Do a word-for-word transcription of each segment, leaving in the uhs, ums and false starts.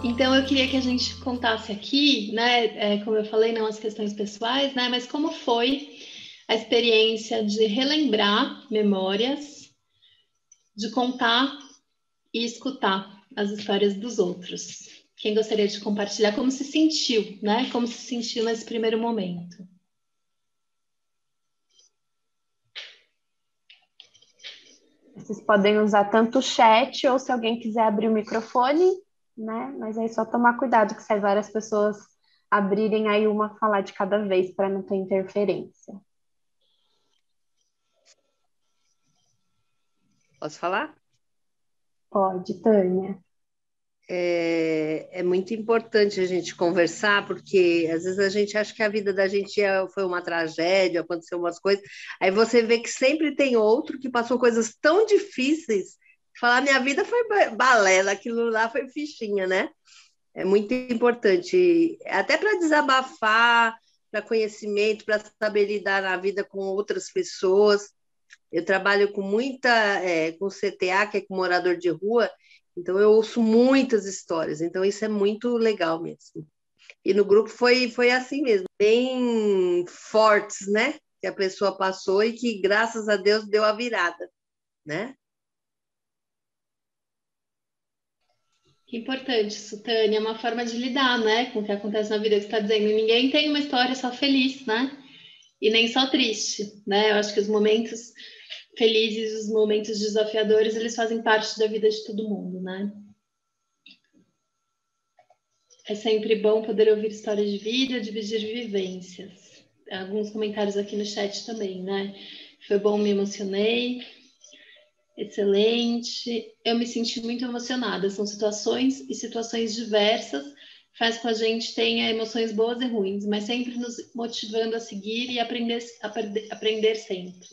Então, eu queria que a gente contasse aqui, né, é, como eu falei, não as questões pessoais, né, mas como foi a experiência de relembrar memórias, de contar e escutar as histórias dos outros. Quem gostaria de compartilhar como se sentiu, né? Como se sentiu nesse primeiro momento? Vocês podem usar tanto o chat ou se alguém quiser abrir o microfone, né? Mas aí só tomar cuidado que se várias pessoas abrirem aí uma falar de cada vez para não ter interferência. Posso falar? Pode, Tânia. É, é muito importante a gente conversar, porque às vezes a gente acha que a vida da gente é- foi uma tragédia, aconteceu umas coisas, aí você vê que sempre tem outro que passou coisas tão difíceis. Falar, minha vida foi ba- balela, aquilo lá foi fichinha, né? É muito importante, até para desabafar, para conhecimento, para saber lidar na vida com outras pessoas. Eu trabalho com muita, é, com C T A, que é com morador de rua, então eu ouço muitas histórias, então isso é muito legal mesmo. E no grupo foi, foi assim mesmo, bem fortes, né? Que a pessoa passou e que, graças a Deus, deu a virada, né? Que importante isso, Tânia, é uma forma de lidar, né, com o que acontece na vida que você está dizendo. Ninguém tem uma história só feliz, né? E nem só triste, né? Eu acho que os momentos felizes, os momentos desafiadores, eles fazem parte da vida de todo mundo, né? É sempre bom poder ouvir histórias de vida, dividir vivências. Alguns comentários aqui no chat também, né? Foi bom, me emocionei. Excelente. Eu me senti muito emocionada. São situações e situações diversas. Faz com a gente tenha emoções boas e ruins, mas sempre nos motivando a seguir e aprender, aprender, aprender sempre.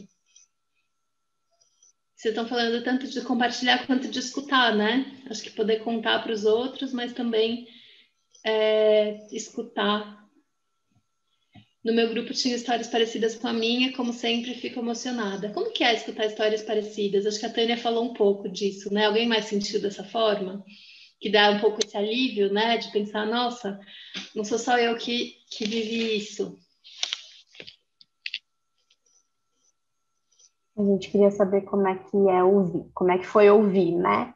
Vocês estão falando tanto de compartilhar quanto de escutar, né? Acho que poder contar para os outros, mas também é, escutar. No meu grupo tinha histórias parecidas com a minha, como sempre, fico emocionada. Como que é escutar histórias parecidas? Acho que a Tânia falou um pouco disso, né? Alguém mais sentiu dessa forma? Que dá um pouco esse alívio, né? De pensar, nossa, não sou só eu que, que vivi isso. A gente queria saber como é que é ouvir, como é que foi ouvir, né?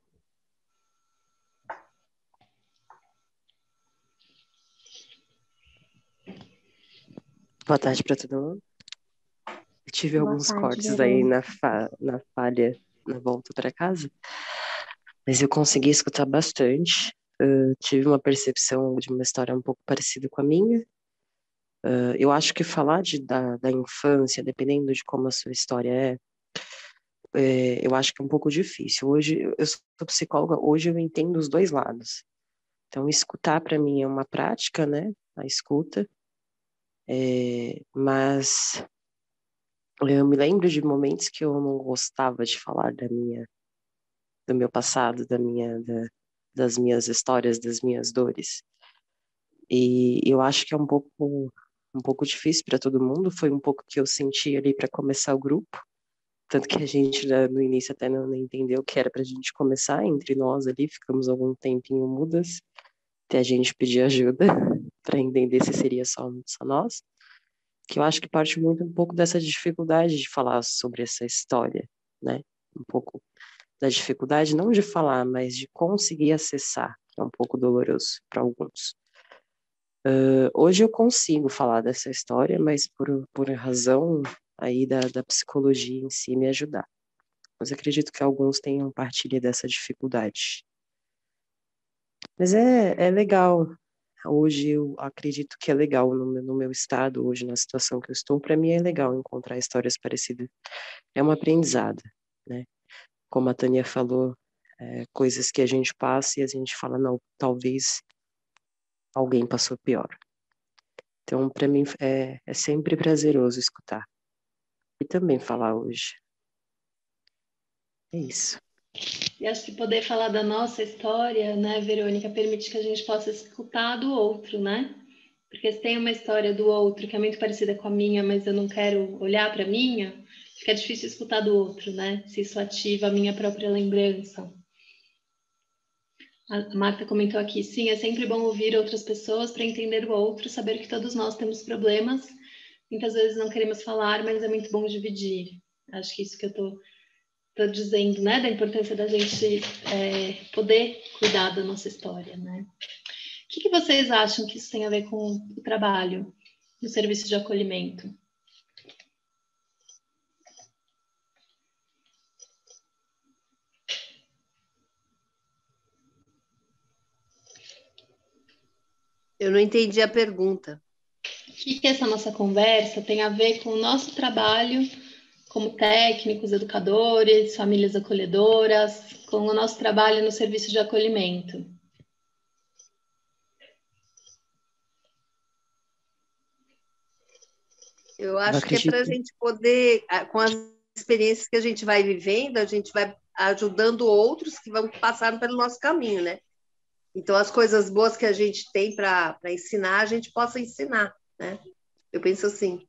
Boa tarde para todo mundo. Eu tive Boa alguns tarde, cortes aí na, Verônica. fa na falha na volta para casa, mas eu consegui escutar bastante. Uh, tive uma percepção de uma história um pouco parecida com a minha. Uh, eu acho que falar de, da, da infância, dependendo de como a sua história é, é, eu acho que é um pouco difícil. Hoje, eu sou psicóloga, hoje eu entendo os dois lados. Então, escutar para mim é uma prática, né? A escuta. É, mas eu me lembro de momentos que eu não gostava de falar da minha, do meu passado, da minha, da, das minhas histórias, das minhas dores. E eu acho que é um pouco, um pouco difícil para todo mundo. Foi um pouco que eu senti ali para começar o grupo, tanto que a gente né, no início até não entendeu que era para a gente começar entre nós ali. Ficamos algum tempinho mudas, até a gente pedir ajuda para entender se seria só, só nós. Que eu acho que parte muito um pouco dessa dificuldade de falar sobre essa história, né? Um pouco da dificuldade não de falar, mas de conseguir acessar, que é um pouco doloroso para alguns. Uh, hoje eu consigo falar dessa história, mas por, por razão aí da, da psicologia em si me ajudar. Mas acredito que alguns tenham partilha dessa dificuldade. Mas é, é legal. Hoje eu acredito que é legal no meu, no meu estado, hoje na situação que eu estou, para mim é legal encontrar histórias parecidas. É um aprendizado, né? Como a Tânia falou, é, coisas que a gente passa e a gente fala, não, talvez alguém passou pior. Então, para mim, é, é sempre prazeroso escutar. E também falar hoje. É isso. E acho que poder falar da nossa história, né, Verônica, permite que a gente possa escutar do outro, né? Porque se tem uma história do outro que é muito parecida com a minha, mas eu não quero olhar para a minha, fica difícil escutar do outro, né? Se isso ativa a minha própria lembrança. A Marta comentou aqui, sim, é sempre bom ouvir outras pessoas para entender o outro, saber que todos nós temos problemas. Muitas vezes não queremos falar, mas é muito bom dividir. Acho que isso que eu tô, tô dizendo, né? Da importância da gente é, poder cuidar da nossa história, né? O que, que vocês acham que isso tem a ver com o trabalho no serviço de acolhimento? Eu não entendi a pergunta. O que, que essa nossa conversa tem a ver com o nosso trabalho como técnicos, educadores, famílias acolhedoras, com o nosso trabalho no serviço de acolhimento? Eu acho que é para a gente poder, com as experiências que a gente vai vivendo, a gente vai ajudando outros que vão passar pelo nosso caminho, né? Então, as coisas boas que a gente tem para ensinar, a gente possa ensinar, né? Eu penso assim.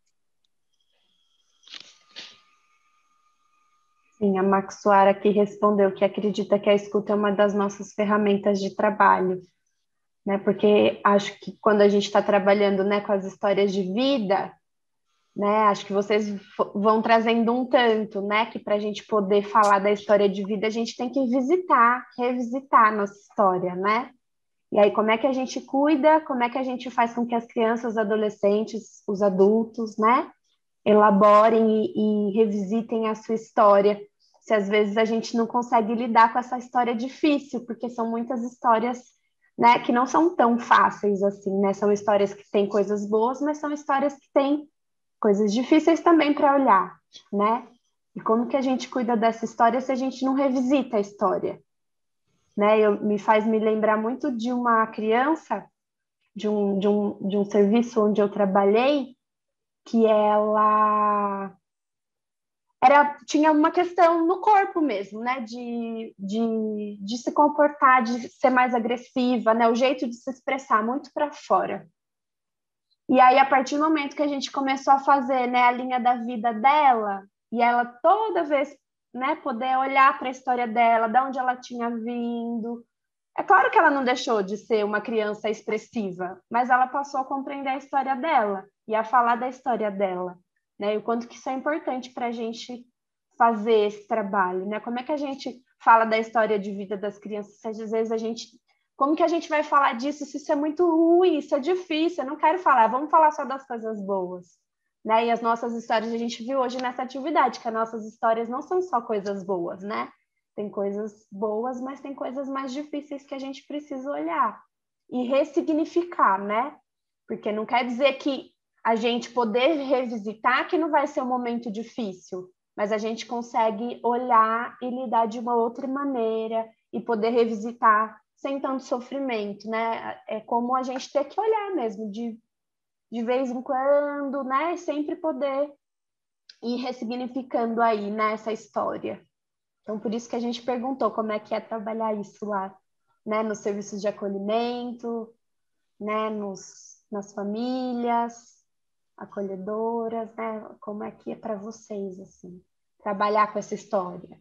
Sim, a Maxuara aqui respondeu que acredita que a escuta é uma das nossas ferramentas de trabalho, né? Porque acho que quando a gente está trabalhando, né, com as histórias de vida, né, acho que vocês vão trazendo um tanto, né, que para a gente poder falar da história de vida, a gente tem que visitar, revisitar a nossa história, né? E aí, como é que a gente cuida, como é que a gente faz com que as crianças, os adolescentes, os adultos, né, elaborem e, e revisitem a sua história, se às vezes a gente não consegue lidar com essa história difícil, porque são muitas histórias, né, que não são tão fáceis assim, né, são histórias que têm coisas boas, mas são histórias que têm coisas difíceis também para olhar, né, e como que a gente cuida dessa história se a gente não revisita a história, né, eu, me faz me lembrar muito de uma criança, de um, de um, de um serviço onde eu trabalhei, que ela era, tinha uma questão no corpo mesmo, né? De, de, de se comportar, de ser mais agressiva, né? O jeito de se expressar muito para fora. E aí, a partir do momento que a gente começou a fazer, né, a linha da vida dela, e ela toda vez, né, poder olhar para a história dela, de onde ela tinha vindo. É claro que ela não deixou de ser uma criança expressiva, mas ela passou a compreender a história dela e a falar da história dela, né? E o quanto que isso é importante para a gente fazer esse trabalho, né? Como é que a gente fala da história de vida das crianças? Se às vezes a gente, como que a gente vai falar disso se isso é muito ruim, isso é difícil? Eu não quero falar, vamos falar só das coisas boas, né? E as nossas histórias a gente viu hoje nessa atividade, que as nossas histórias não são só coisas boas, né? Tem coisas boas, mas tem coisas mais difíceis que a gente precisa olhar e ressignificar, né? Porque não quer dizer que a gente poder revisitar que não vai ser um momento difícil, mas a gente consegue olhar e lidar de uma outra maneira e poder revisitar sem tanto sofrimento, né? É como a gente ter que olhar mesmo, de, de vez em quando, né? Sempre poder ir ressignificando aí, né, essa história. Então, por isso que a gente perguntou como é que é trabalhar isso lá, né, nos serviços de acolhimento, né, nos, nas famílias acolhedoras, né, como é que é para vocês, assim, trabalhar com essa história.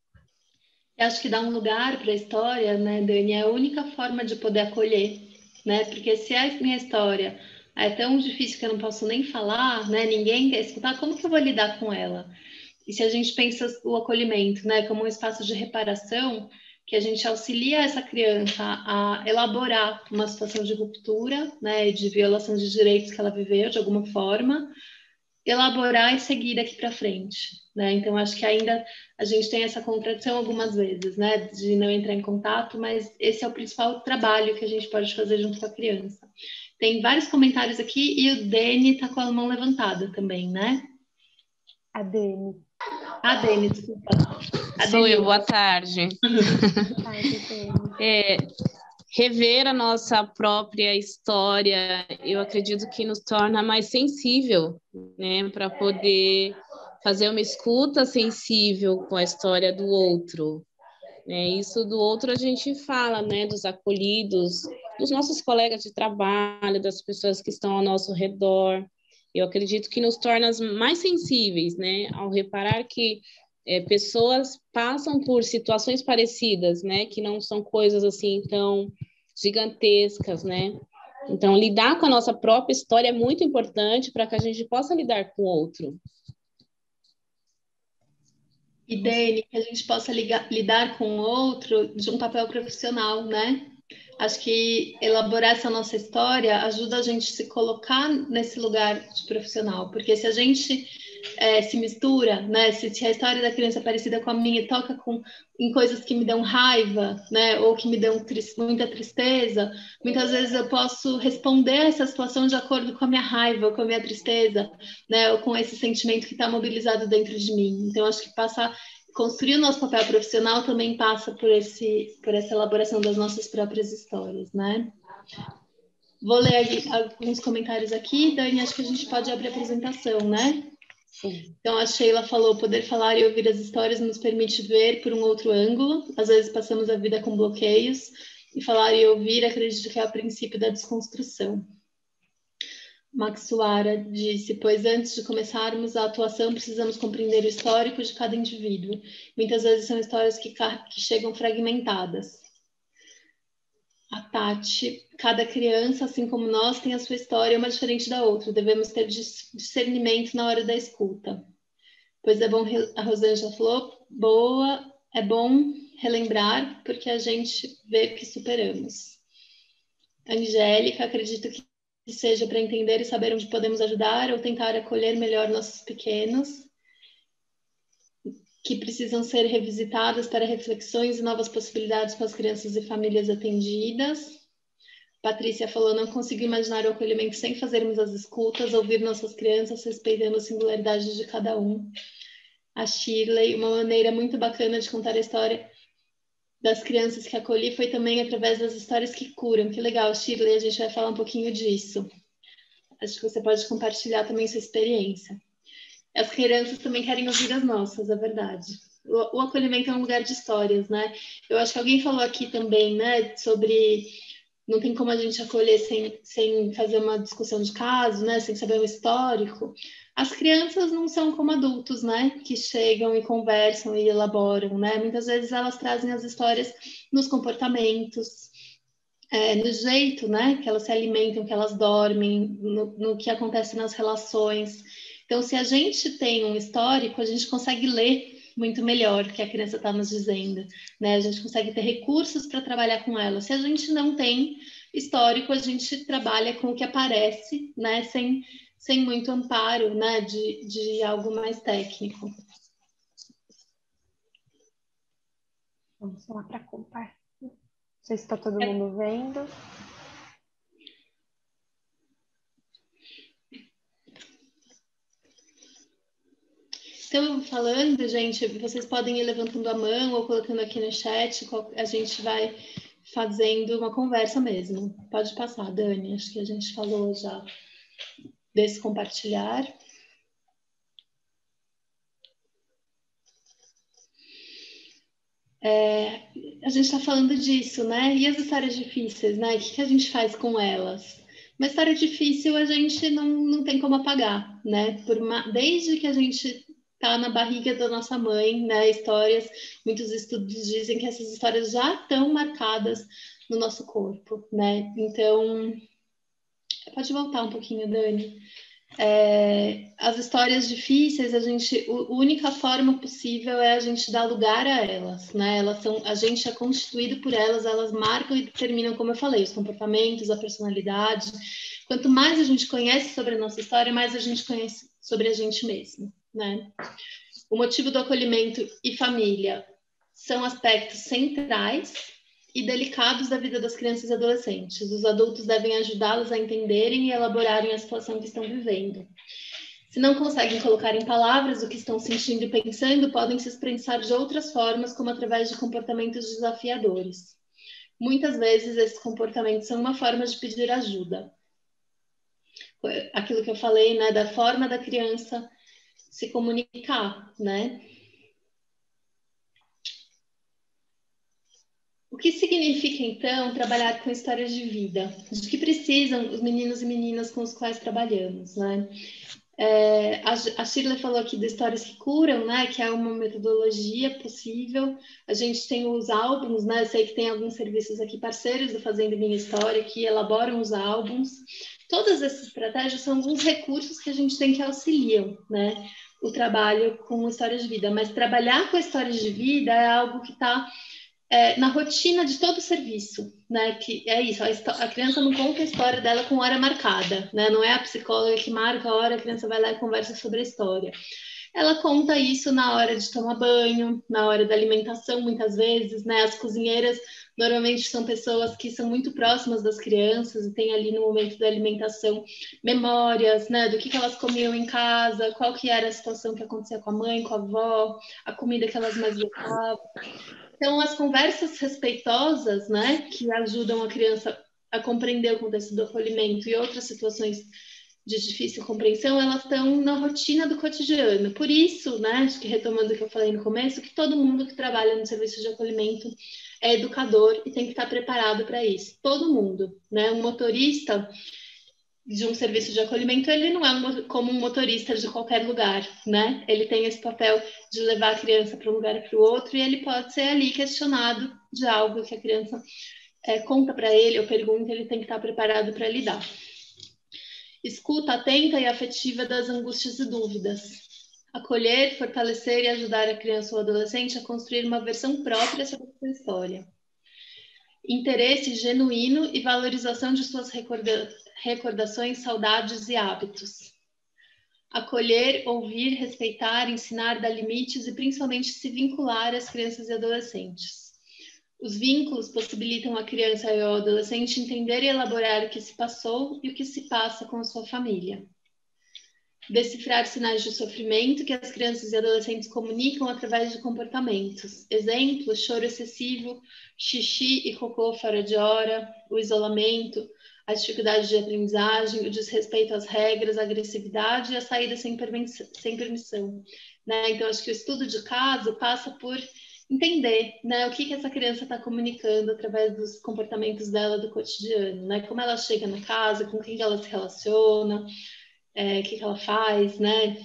Eu acho que dar um lugar para a história, né, Dani, é a única forma de poder acolher, né, porque se a minha história é tão difícil que eu não posso nem falar, né, ninguém quer escutar, como que eu vou lidar com ela? E se a gente pensa o acolhimento, né, como um espaço de reparação, que a gente auxilia essa criança a elaborar uma situação de ruptura, né, de violação de direitos que ela viveu de alguma forma, elaborar e seguir daqui para frente, né? Então acho que ainda a gente tem essa contradição algumas vezes, né, de não entrar em contato, mas esse é o principal trabalho que a gente pode fazer junto com a criança. Tem vários comentários aqui e o Dani está com a mão levantada também, né? A Dani. A Dani, desculpa. A Sou Dani. eu, boa tarde. Boa tarde, Dani. É, rever a nossa própria história, eu acredito que nos torna mais sensível, né, para poder fazer uma escuta sensível com a história do outro. Né? Isso do outro a gente fala, né, dos acolhidos, dos nossos colegas de trabalho, das pessoas que estão ao nosso redor. Eu acredito que nos torna mais sensíveis, né, ao reparar que é, pessoas passam por situações parecidas, né? Que não são coisas assim tão gigantescas, né? Então, lidar com a nossa própria história é muito importante para que a gente possa lidar com o outro. E, Dani, que a gente possa ligar, lidar com o outro de um papel profissional, né? Acho que elaborar essa nossa história ajuda a gente a se colocar nesse lugar de profissional, porque se a gente é, se mistura, né? Se, se a história da criança é parecida com a minha e toca com, em coisas que me dão raiva, né? Ou que me dão tris, muita tristeza, muitas vezes eu posso responder a essa situação de acordo com a minha raiva, com a minha tristeza, né? Ou com esse sentimento que está mobilizado dentro de mim. Então, acho que passar construir o nosso papel profissional também passa por, esse, por essa elaboração das nossas próprias histórias, né? Vou ler aí alguns comentários aqui, Dani, acho que a gente pode abrir a apresentação, né? Sim. Então, a Sheila falou, poder falar e ouvir as histórias nos permite ver por um outro ângulo. Às vezes passamos a vida com bloqueios, e falar e ouvir acredito que é o princípio da desconstrução. Maxuara disse, pois antes de começarmos a atuação, precisamos compreender o histórico de cada indivíduo. Muitas vezes são histórias que, que chegam fragmentadas. A Tati, cada criança, assim como nós, tem a sua história, uma diferente da outra. Devemos ter discernimento na hora da escuta. Pois é bom, a Rosângela falou, boa, é bom relembrar, porque a gente vê que superamos. Angélica, acredito que que seja para entender e saber onde podemos ajudar ou tentar acolher melhor nossos pequenos, que precisam ser revisitadas para reflexões e novas possibilidades para as crianças e famílias atendidas. Patrícia falou, não consigo imaginar o acolhimento sem fazermos as escutas, ouvir nossas crianças, respeitando a singularidade de cada um. A Shirley, uma maneira muito bacana de contar a história das crianças que acolhi foi também através das histórias que curam. Que legal, Shirley, a gente vai falar um pouquinho disso. Acho que você pode compartilhar também sua experiência. As crianças também querem ouvir as nossas, é verdade. O, o acolhimento é um lugar de histórias, né? Eu acho que alguém falou aqui também, né, sobre não tem como a gente acolher sem, sem fazer uma discussão de caso, né, sem saber o histórico. As crianças não são como adultos, né, que chegam e conversam e elaboram, né? Muitas vezes elas trazem as histórias nos comportamentos, É, no jeito, né, que elas se alimentam, que elas dormem, no, no que acontece nas relações. Então, se a gente tem um histórico, a gente consegue ler muito melhor o que a criança está nos dizendo, né? A gente consegue ter recursos para trabalhar com ela. Se a gente não tem histórico, a gente trabalha com o que aparece, né, sem, sem muito amparo, né, de, de algo mais técnico. Vamos lá para compartilhar. Não sei se está todo mundo vendo. Então, falando, gente, vocês podem ir levantando a mão ou colocando aqui no chat, a gente vai fazendo uma conversa mesmo. Pode passar, Dani, acho que a gente falou já desse compartilhar. É, a gente está falando disso, né? E as histórias difíceis, né? O que, que a gente faz com elas? Uma história difícil a gente não, não tem como apagar, né? Por uma, desde que a gente está na barriga da nossa mãe, né? Histórias, muitos estudos dizem que essas histórias já estão marcadas no nosso corpo, né? Então, pode voltar um pouquinho, Dani. É, as histórias difíceis, a gente, a única forma possível é a gente dar lugar a elas, né? Elas são, a gente é constituído por elas, elas marcam e determinam, como eu falei, os comportamentos, a personalidade. Quanto mais a gente conhece sobre a nossa história, mais a gente conhece sobre a gente mesmo, né? O motivo do acolhimento e família são aspectos centrais e delicados da vida das crianças e adolescentes. Os adultos devem ajudá-los a entenderem e elaborarem a situação que estão vivendo. Se não conseguem colocar em palavras o que estão sentindo e pensando, podem se expressar de outras formas, como através de comportamentos desafiadores. Muitas vezes, esses comportamentos são uma forma de pedir ajuda. Aquilo que eu falei, né, da forma da criança se comunicar, né? O que significa, então, trabalhar com histórias de vida? De que precisam os meninos e meninas com os quais trabalhamos, né? É, a, a Shirley falou aqui de Histórias que Curam, né, que é uma metodologia possível. A gente tem os álbuns, né, eu sei que tem alguns serviços aqui parceiros do Fazendo Minha História que elaboram os álbuns. Todas essas estratégias são alguns recursos que a gente tem que auxiliam, né, o trabalho com histórias de vida. Mas trabalhar com histórias de vida é algo que está É, na rotina de todo o serviço, né? Que é isso, a, a criança não conta a história dela com hora marcada, né? Não é a psicóloga que marca a hora, a criança vai lá e conversa sobre a história. Ela conta isso na hora de tomar banho, na hora da alimentação, muitas vezes, né? As cozinheiras normalmente são pessoas que são muito próximas das crianças e tem ali no momento da alimentação memórias, né? Do que, que elas comiam em casa, qual que era a situação que acontecia com a mãe, com a avó, a comida que elas mais gostavam. Então, as conversas respeitosas, né, que ajudam a criança a compreender o contexto do acolhimento e outras situações de difícil compreensão, elas estão na rotina do cotidiano. Por isso, né, acho que retomando o que eu falei no começo, que todo mundo que trabalha no serviço de acolhimento é educador e tem que estar preparado para isso. Todo mundo, né? Um motorista de um serviço de acolhimento, ele não é um, como um motorista de qualquer lugar, né? Ele tem esse papel de levar a criança para um lugar e para o outro, e ele pode ser ali questionado de algo que a criança é, conta para ele ou pergunta, ele tem que estar preparado para lidar. Escuta atenta e afetiva das angústias e dúvidas. Acolher, fortalecer e ajudar a criança ou adolescente a construir uma versão própria sobre a sua história. Interesse genuíno e valorização de suas recorda- recordações, saudades e hábitos. Acolher, ouvir, respeitar, ensinar, dar limites e principalmente se vincular às crianças e adolescentes. Os vínculos possibilitam a criança e o adolescente entender e elaborar o que se passou e o que se passa com a sua família. Decifrar sinais de sofrimento que as crianças e adolescentes comunicam através de comportamentos. Exemplo, choro excessivo, xixi e cocô fora de hora, o isolamento, a dificuldade de aprendizagem, o desrespeito às regras, a agressividade e a saída sem permissão. Sem permissão, né? Então, acho que o estudo de caso passa por entender, né, o que, que essa criança está comunicando através dos comportamentos dela do cotidiano, né? Como ela chega na casa, com quem ela se relaciona, É, o que, que ela faz, né?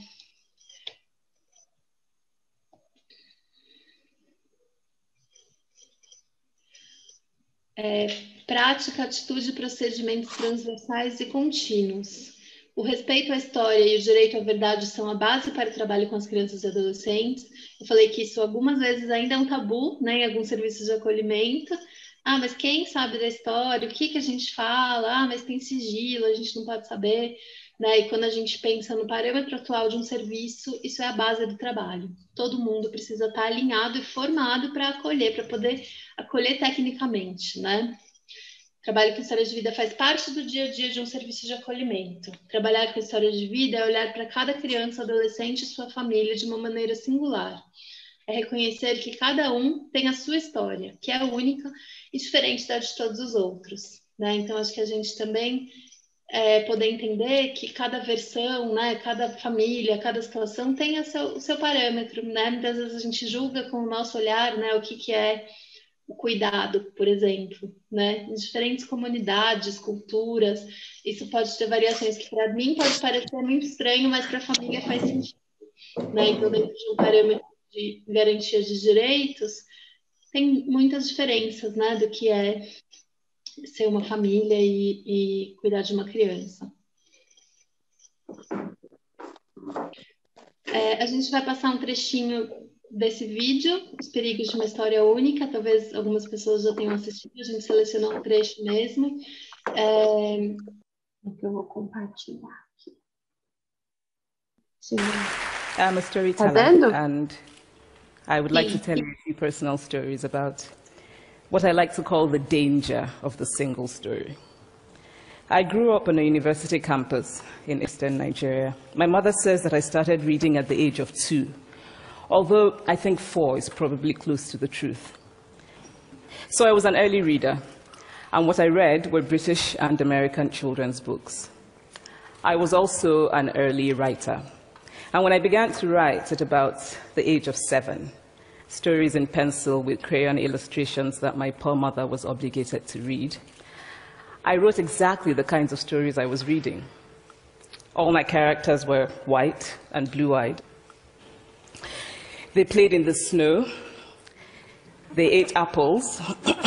É, prática, atitude e procedimentos transversais e contínuos. O respeito à história e o direito à verdade são a base para o trabalho com as crianças e adolescentes. Eu falei que isso algumas vezes ainda é um tabu, né, em alguns serviços de acolhimento. Ah, mas quem sabe da história? O que, que a gente fala? Ah, mas tem sigilo, a gente não pode saber. Né? E quando a gente pensa no parâmetro atual de um serviço, isso é a base do trabalho. Todo mundo precisa estar alinhado e formado para acolher, para poder acolher tecnicamente, né? Trabalho com história de vida faz parte do dia a dia de um serviço de acolhimento. Trabalhar com história de vida é olhar para cada criança, adolescente e sua família de uma maneira singular. É reconhecer que cada um tem a sua história, que é única e diferente da de todos os outros, né? Então, acho que a gente também É, poder entender que cada versão, né, cada família, cada situação tem o seu, o seu parâmetro, né? Muitas vezes a gente julga com o nosso olhar, né, o que, que é o cuidado, por exemplo, né? Em diferentes comunidades, culturas, isso pode ter variações que para mim pode parecer muito estranho, mas para a família faz sentido, né? Então, dentro de um parâmetro de garantia de direitos, tem muitas diferenças, né, do que é ser uma família e, e cuidar de uma criança. É, a gente vai passar um trechinho desse vídeo, Os Perigos de uma História Única, talvez algumas pessoas já tenham assistido, a gente selecionou um trecho mesmo. É... Eu vou compartilhar aqui. Sim. I'm a storyteller, and I would like to tell you a few personal stories about what I like to call the danger of the single story. I grew up on a university campus in eastern Nigeria. My mother says that I started reading at the age of two, although I think four is probably close to the truth. So I was an early reader, and what I read were British and American children's books. I was also an early writer, and when I began to write at about the age of seven, stories in pencil with crayon illustrations that my poor mother was obligated to read, I wrote exactly the kinds of stories I was reading. All my characters were white and blue-eyed. They played in the snow. They ate apples.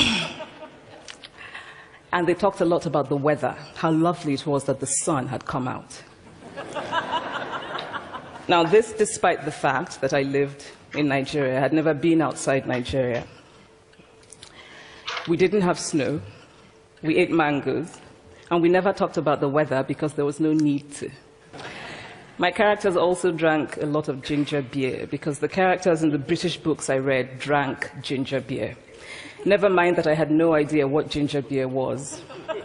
And they talked a lot about the weather, how lovely it was that the sun had come out. Now, this despite the fact that I lived in Nigeria. I had never been outside Nigeria. We didn't have snow. We ate mangoes. And we never talked about the weather because there was no need to. My characters also drank a lot of ginger beer because the characters in the British books I read drank ginger beer. Never mind that I had no idea what ginger beer was.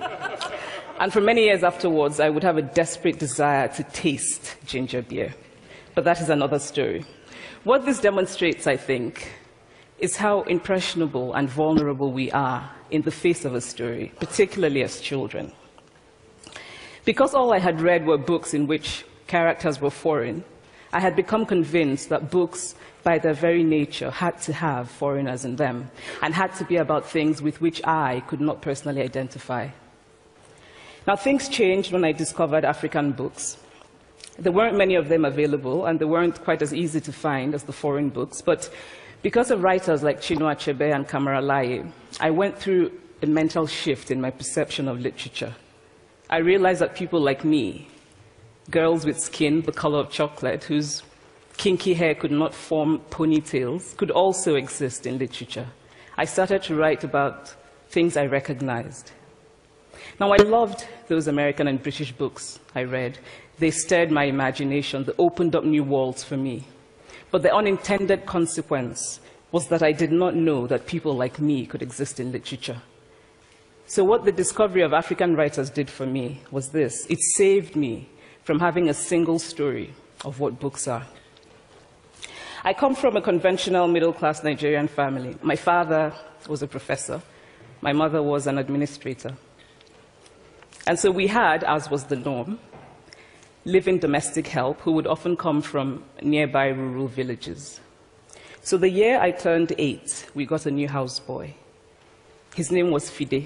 And for many years afterwards, I would have a desperate desire to taste ginger beer. But that is another story. What this demonstrates, I think, is how impressionable and vulnerable we are in the face of a story, particularly as children. Because all I had read were books in which characters were foreign, I had become convinced that books, by their very nature, had to have foreigners in them, and had to be about things with which I could not personally identify. Now, things changed when I discovered African books. There weren't many of them available, and they weren't quite as easy to find as the foreign books, but because of writers like Chinua Achebe and Kamara Laye, I went through a mental shift in my perception of literature. I realized that people like me, girls with skin the color of chocolate, whose kinky hair could not form ponytails, could also exist in literature. I started to write about things I recognized. Now, I loved those American and British books I read. They stirred my imagination. They opened up new worlds for me. But the unintended consequence was that I did not know that people like me could exist in literature. So what the discovery of African writers did for me was this. It saved me from having a single story of what books are. I come from a conventional middle-class Nigerian family. My father was a professor. My mother was an administrator. And so we had, as was the norm, live-in domestic help who would often come from nearby rural villages. So the year I turned eight, we got a new houseboy. His name was Fide.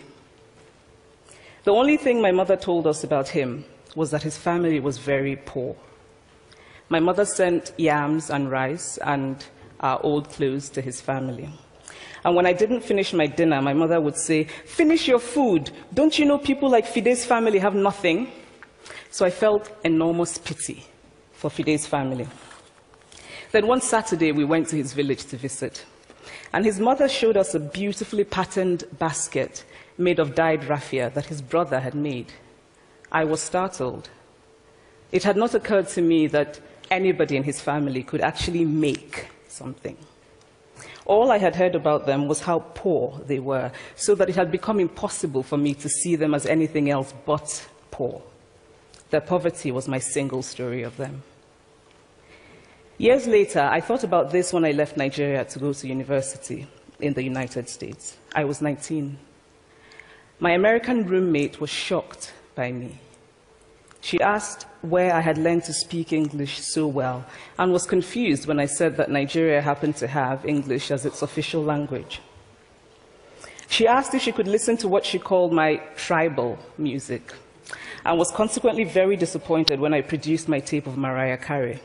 The only thing my mother told us about him was that his family was very poor. My mother sent yams and rice and our old clothes to his family. And when I didn't finish my dinner, my mother would say, "Finish your food. Don't you know people like Fide's family have nothing?" So I felt enormous pity for Fide's family. Then one Saturday, we went to his village to visit. And his mother showed us a beautifully patterned basket made of dyed raffia that his brother had made. I was startled. It had not occurred to me that anybody in his family could actually make something. All I had heard about them was how poor they were, so that it had become impossible for me to see them as anything else but poor. Their poverty was my single story of them. Years later, I thought about this when I left Nigeria to go to university in the United States. I was nineteen. My American roommate was shocked by me. She asked where I had learned to speak English so well, and was confused when I said that Nigeria happened to have English as its official language. She asked if she could listen to what she called my tribal music, and was consequently very disappointed when I produced my tape of Mariah Carey.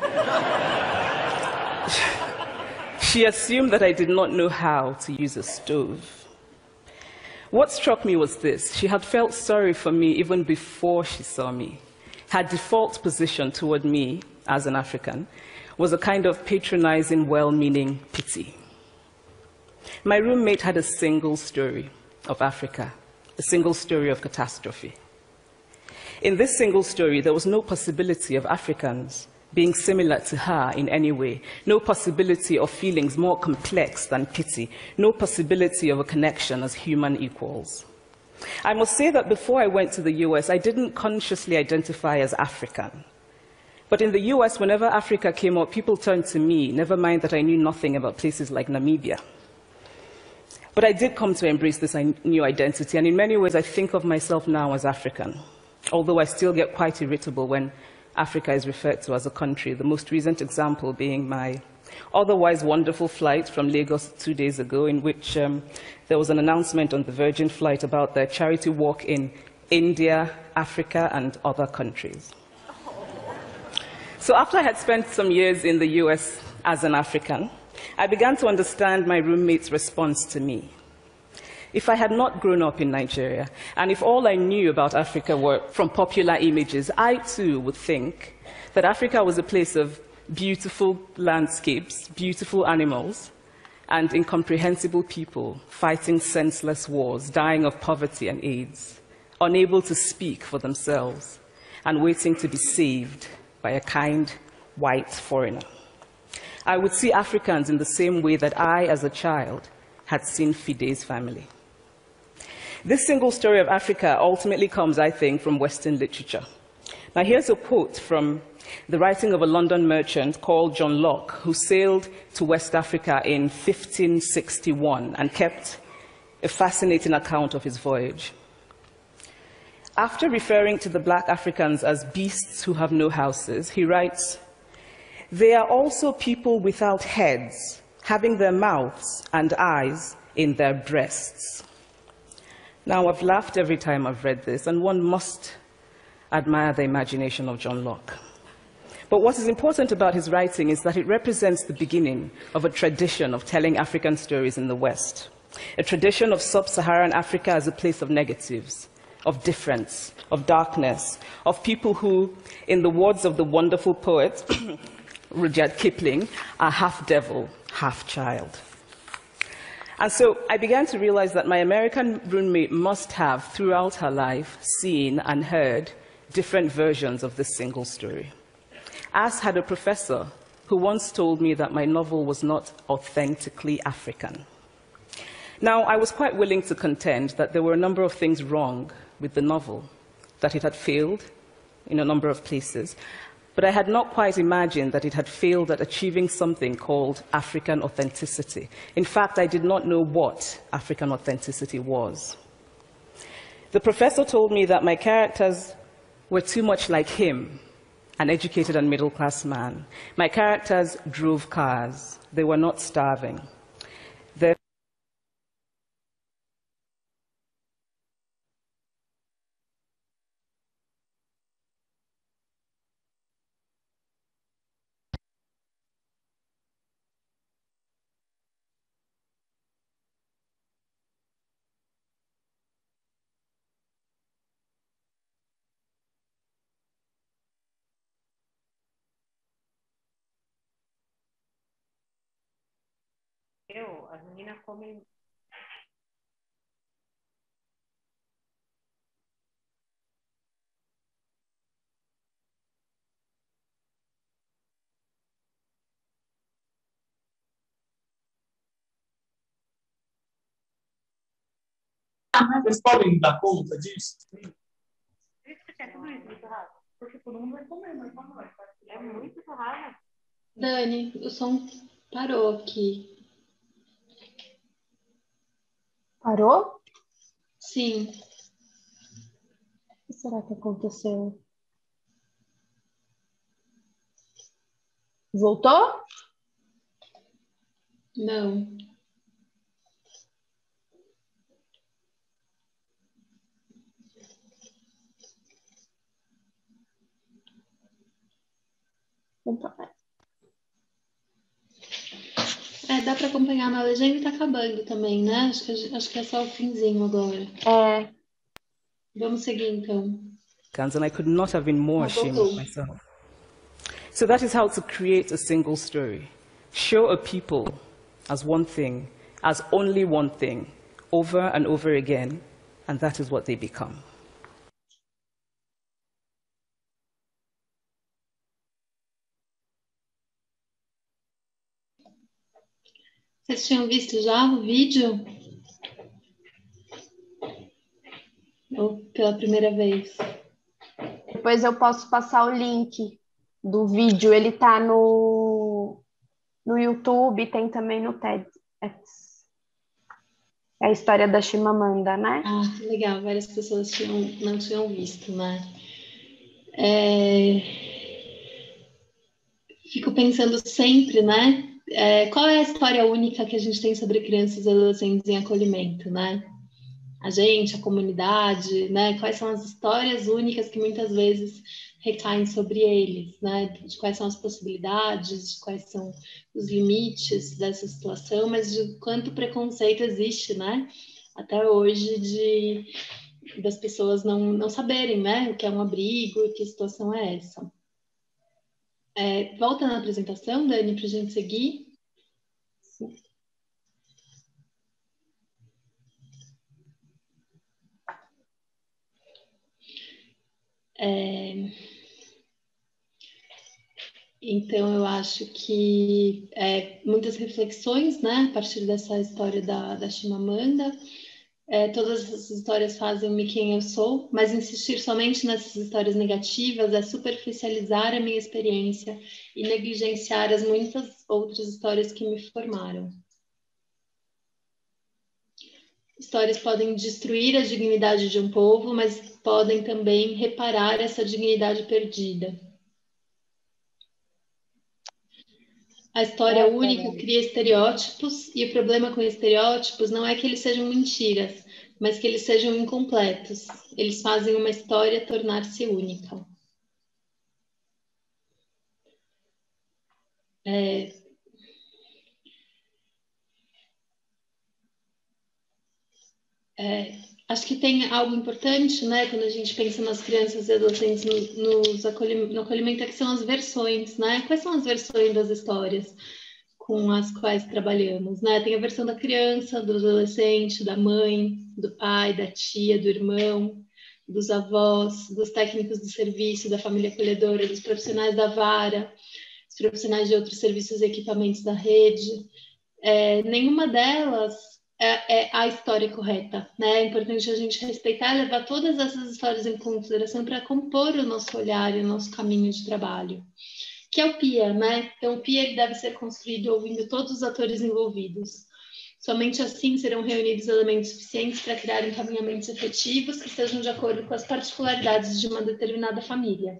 She assumed that I did not know how to use a stove. What struck me was this. She had felt sorry for me even before she saw me. Her default position toward me, as an African, was a kind of patronizing, well-meaning pity. My roommate had a single story of Africa, a single story of catastrophe. In this single story, there was no possibility of Africans being similar to her in any way, no possibility of feelings more complex than pity, no possibility of a connection as human equals. I must say that before I went to the U S, I didn't consciously identify as African. But in the U S, whenever Africa came up, people turned to me, never mind that I knew nothing about places like Namibia. But I did come to embrace this new identity, and in many ways I think of myself now as African, although I still get quite irritable when Africa is referred to as a country, the most recent example being my otherwise wonderful flight from Lagos two days ago, in which um, there was an announcement on the Virgin flight about their charity walk in India, Africa, and other countries. So after I had spent some years in the U S as an African, I began to understand my roommate's response to me. If I had not grown up in Nigeria, and if all I knew about Africa were from popular images, I too would think that Africa was a place of beautiful landscapes, beautiful animals, and incomprehensible people fighting senseless wars, dying of poverty and AIDS, unable to speak for themselves, and waiting to be saved by a kind white foreigner. I would see Africans in the same way that I, as a child, had seen Fide's family. This single story of Africa ultimately comes, I think, from Western literature. Now, here's a quote from the writing of a London merchant called John Locke, who sailed to West Africa in fifteen sixty-one and kept a fascinating account of his voyage. After referring to the black Africans as beasts who have no houses, he writes, "They are also people without heads, having their mouths and eyes in their breasts." Now, I've laughed every time I've read this, and one must admire the imagination of John Locke. But what is important about his writing is that it represents the beginning of a tradition of telling African stories in the West, a tradition of sub-Saharan Africa as a place of negatives, of difference, of darkness, of people who, in the words of the wonderful poet Rudyard Kipling, are half devil, half child. And so I began to realize that my American roommate must have, throughout her life, seen and heard different versions of this single story. As had a professor who once told me that my novel was not authentically African. Now, I was quite willing to contend that there were a number of things wrong with the novel, that it had failed in a number of places, but I had not quite imagined that it had failed at achieving something called African authenticity. In fact, I did not know what African authenticity was. The professor told me that my characters were too much like him, an educated and middle-class man. My characters drove cars. They were not starving. Their Eu, as meninas comem. Vocês podem dar conta disso? É tudo isso muito rápido. Porque todo mundo vai comer, mas não vai. É muito rápido. Dani, o som parou aqui. Parou? Sim. O que será que aconteceu? Voltou? Não. Então, É, dá para acompanhar na legenda e tá acabando também, né? Acho que, acho que é só o finzinho agora. É. Vamos seguir, então. And I could not have been more ashamed of myself. So that is how to create a single story. Show a people as one thing, as only one thing, over and over again, and that is what they become. Vocês tinham visto já o vídeo? Ou pela primeira vez? Depois eu posso passar o link do vídeo. Ele tá no, no YouTube, tem também no TEDx. É a história da Chimamanda, né? Ah, que legal. Várias pessoas tinham, não tinham visto, né? É... Fico pensando sempre, né? É, qual é a história única que a gente tem sobre crianças e adolescentes em acolhimento, né? a gente, a comunidade, né? Quais são as histórias únicas que muitas vezes recaem sobre eles, né? De quais são as possibilidades, de quais são os limites dessa situação, mas de quanto preconceito existe, né? Até hoje de das pessoas não, não saberem, né? O que é um abrigo e que situação é essa. É, volta na apresentação, Dani, para a gente seguir. Sim. É... Então, eu acho que é, muitas reflexões, né, a partir dessa história da, da Chimamanda. É, todas essas histórias fazem-me quem eu sou, mas insistir somente nessas histórias negativas é superficializar a minha experiência e negligenciar as muitas outras histórias que me formaram. Histórias podem destruir a dignidade de um povo, mas podem também reparar essa dignidade perdida. A história única cria estereótipos, e o problema com estereótipos não é que eles sejam mentiras, mas que eles sejam incompletos. Eles fazem uma história tornar-se única. É... É... Acho que tem algo importante, né, quando a gente pensa nas crianças e adolescentes no, nos acolhimento, no acolhimento, é que são as versões, né? Quais são as versões das histórias com as quais trabalhamos, né? Tem a versão da criança, do adolescente, da mãe, do pai, da tia, do irmão, dos avós, dos técnicos do serviço, da família acolhedora, dos profissionais da vara, dos profissionais de outros serviços e equipamentos da rede. É, nenhuma delas é, é a história correta, né? É importante a gente respeitar e levar todas essas histórias em consideração para compor o nosso olhar e o nosso caminho de trabalho, que é o P I A, né? Então, o P I A ele deve ser construído ouvindo todos os atores envolvidos. Somente assim serão reunidos elementos suficientes para criar encaminhamentos efetivos que estejam de acordo com as particularidades de uma determinada família.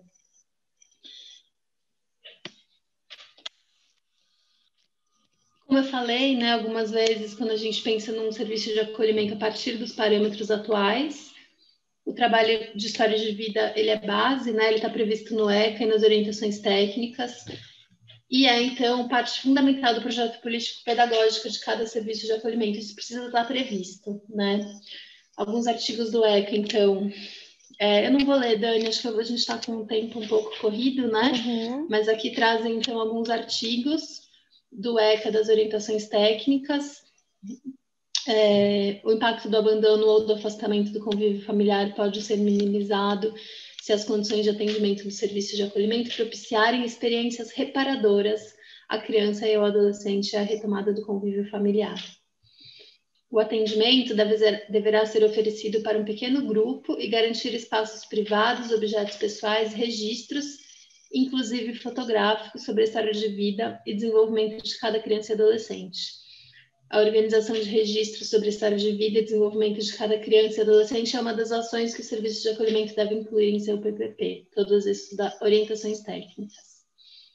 Como eu falei, né, algumas vezes, quando a gente pensa num serviço de acolhimento a partir dos parâmetros atuais, o trabalho de história de vida ele é base, né, ele está previsto no E C A e nas orientações técnicas, e é, então, parte fundamental do projeto político-pedagógico de cada serviço de acolhimento. Isso precisa estar previsto, né? Alguns artigos do E C A, então... É, eu não vou ler, Dani, acho que a gente está com um tempo um pouco corrido, né? Uhum. Mas aqui trazem, então, alguns artigos do E C A, das orientações técnicas. É, o impacto do abandono ou do afastamento do convívio familiar pode ser minimizado se as condições de atendimento do serviço de acolhimento propiciarem experiências reparadoras à criança e ao adolescente à retomada do convívio familiar. O atendimento deve ser, deverá ser oferecido para um pequeno grupo e garantir espaços privados, objetos pessoais, registros, inclusive fotográficos, sobre a história de vida e desenvolvimento de cada criança e adolescente. A organização de registros sobre a história de vida e desenvolvimento de cada criança e adolescente é uma das ações que o serviço de acolhimento deve incluir em seu P P P, todas essas orientações técnicas.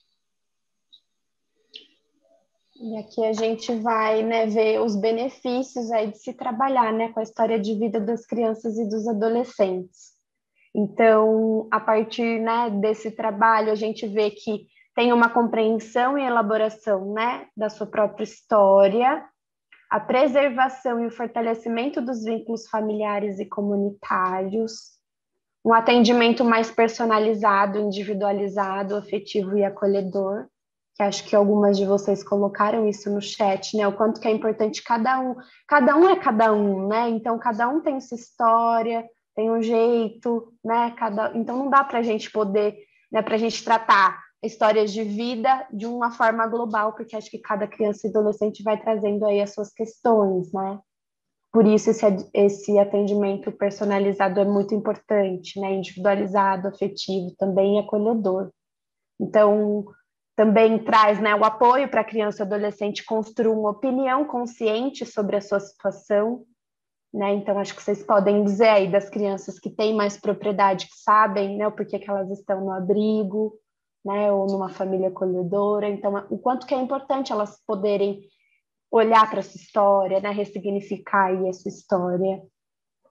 E aqui a gente vai, né, ver os benefícios aí de se trabalhar, né, com a história de vida das crianças e dos adolescentes. Então, a partir, né, desse trabalho, a gente vê que tem uma compreensão e elaboração, né, da sua própria história, a preservação e o fortalecimento dos vínculos familiares e comunitários, um atendimento mais personalizado, individualizado, afetivo e acolhedor, que acho que algumas de vocês colocaram isso no chat, né? O quanto que é importante cada um, cada um é cada um, né? Então, cada um tem sua história, tem um jeito, né? Cada... Então, não dá para a gente poder, né, para a gente tratar histórias de vida de uma forma global, porque acho que cada criança e adolescente vai trazendo aí as suas questões, né? Por isso esse, esse atendimento personalizado é muito importante, né? Individualizado, afetivo, também acolhedor. Então, também traz, né, o apoio para a criança e adolescente construir uma opinião consciente sobre a sua situação, né? Então, acho que vocês podem dizer aí das crianças que têm mais propriedade, que sabem, né, o porquê que elas estão no abrigo, né, ou numa família acolhedora. Então, o quanto que é importante elas poderem olhar para essa história, né, ressignificar aí essa história.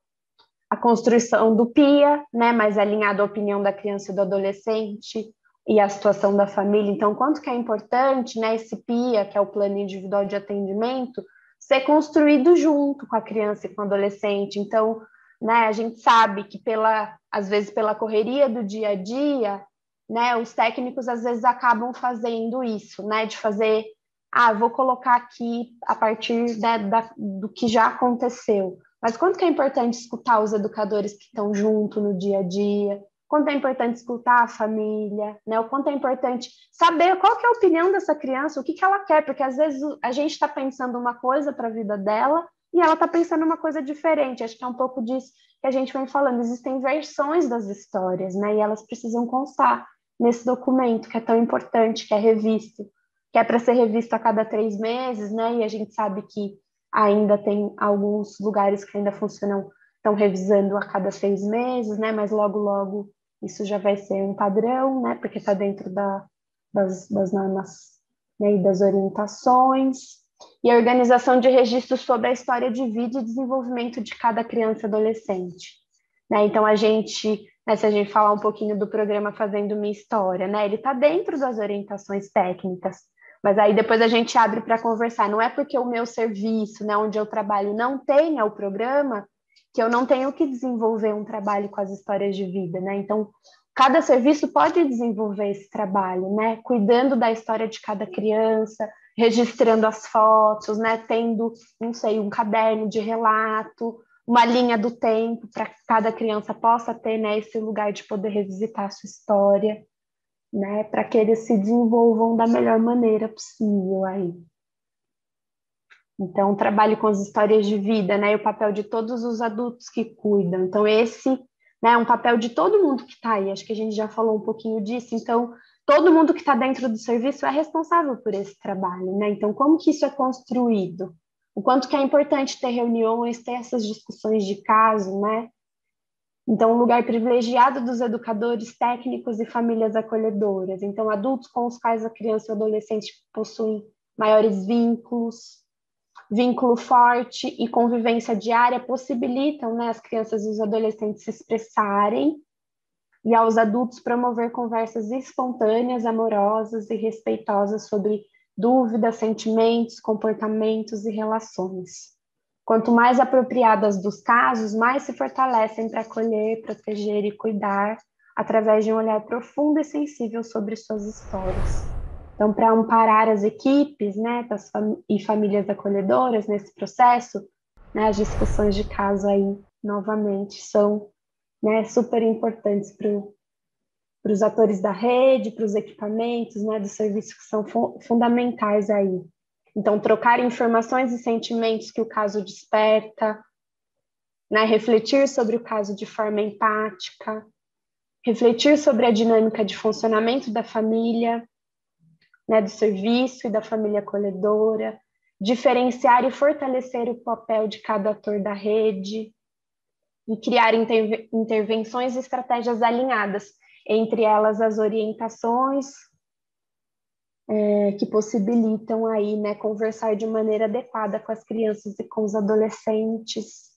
a construção do P I A, né, mais alinhado à opinião da criança e do adolescente e à situação da família. Então, quanto que é importante, né, esse P I A, que é o Plano Individual de Atendimento, ser construído junto com a criança e com o adolescente. Então, né, a gente sabe que, pela, às vezes, pela correria do dia a dia, né, os técnicos, às vezes, acabam fazendo isso, né, de fazer, ah, vou colocar aqui a partir, né, da, do que já aconteceu. Mas quanto que é importante escutar os educadores que estão junto no dia a dia, quanto é importante escutar a família, né? O quanto é importante saber qual que é a opinião dessa criança, o que, que ela quer, porque às vezes a gente está pensando uma coisa para a vida dela e ela está pensando uma coisa diferente. Acho que é um pouco disso que a gente vem falando. Existem versões das histórias, né? E elas precisam constar nesse documento que é tão importante, que é revisto, que é para ser revisto a cada três meses, né? E a gente sabe que ainda tem alguns lugares que ainda funcionam, estão revisando a cada seis meses, né? Mas logo, logo isso já vai ser um padrão, né? Porque está dentro da, das, das normas, né? E das orientações. E a organização de registros sobre a história de vida e desenvolvimento de cada criança e adolescente, né? Então, a gente, né, se a gente falar um pouquinho do programa Fazendo Minha História, né? Ele está dentro das orientações técnicas, mas aí depois a gente abre para conversar. Não é porque o meu serviço, né, onde eu trabalho, não tenha o programa, que eu não tenho que desenvolver um trabalho com as histórias de vida, né? Então, cada serviço pode desenvolver esse trabalho, né? Cuidando da história de cada criança, registrando as fotos, né? Tendo, não sei, um caderno de relato, uma linha do tempo para que cada criança possa ter, né, esse lugar de poder revisitar a sua história, né, para que eles se desenvolvam da melhor maneira possível aí. Então, o trabalho com as histórias de vida, né, e o papel de todos os adultos que cuidam. Então, esse, né, é um papel de todo mundo que está aí. Acho que a gente já falou um pouquinho disso. Então, todo mundo que está dentro do serviço é responsável por esse trabalho, né? Então, como que isso é construído? O quanto que é importante ter reuniões, ter essas discussões de caso, né? Então, um lugar privilegiado dos educadores técnicos e famílias acolhedoras. Então, adultos com os quais a criança e o adolescente possuem maiores vínculos, vínculo forte e convivência diária possibilitam, né, as crianças e os adolescentes se expressarem e aos adultos promover conversas espontâneas, amorosas e respeitosas sobre dúvidas, sentimentos, comportamentos e relações. Quanto mais apropriadas dos casos, mais se fortalecem para acolher, proteger e cuidar, através de um olhar profundo e sensível sobre suas histórias. Então, para amparar as equipes, né, das fam- e famílias acolhedoras nesse processo, né, as discussões de caso aí, novamente, são, né, super importantes para os atores da rede, para os equipamentos, né, dos serviços que são fu- fundamentais aí. Então, trocar informações e sentimentos que o caso desperta, né? Refletir sobre o caso de forma empática, refletir sobre a dinâmica de funcionamento da família, né, do serviço e da família acolhedora, diferenciar e fortalecer o papel de cada ator da rede e criar interve- intervenções e estratégias alinhadas, entre elas as orientações, É, que possibilitam aí, né, conversar de maneira adequada com as crianças e com os adolescentes.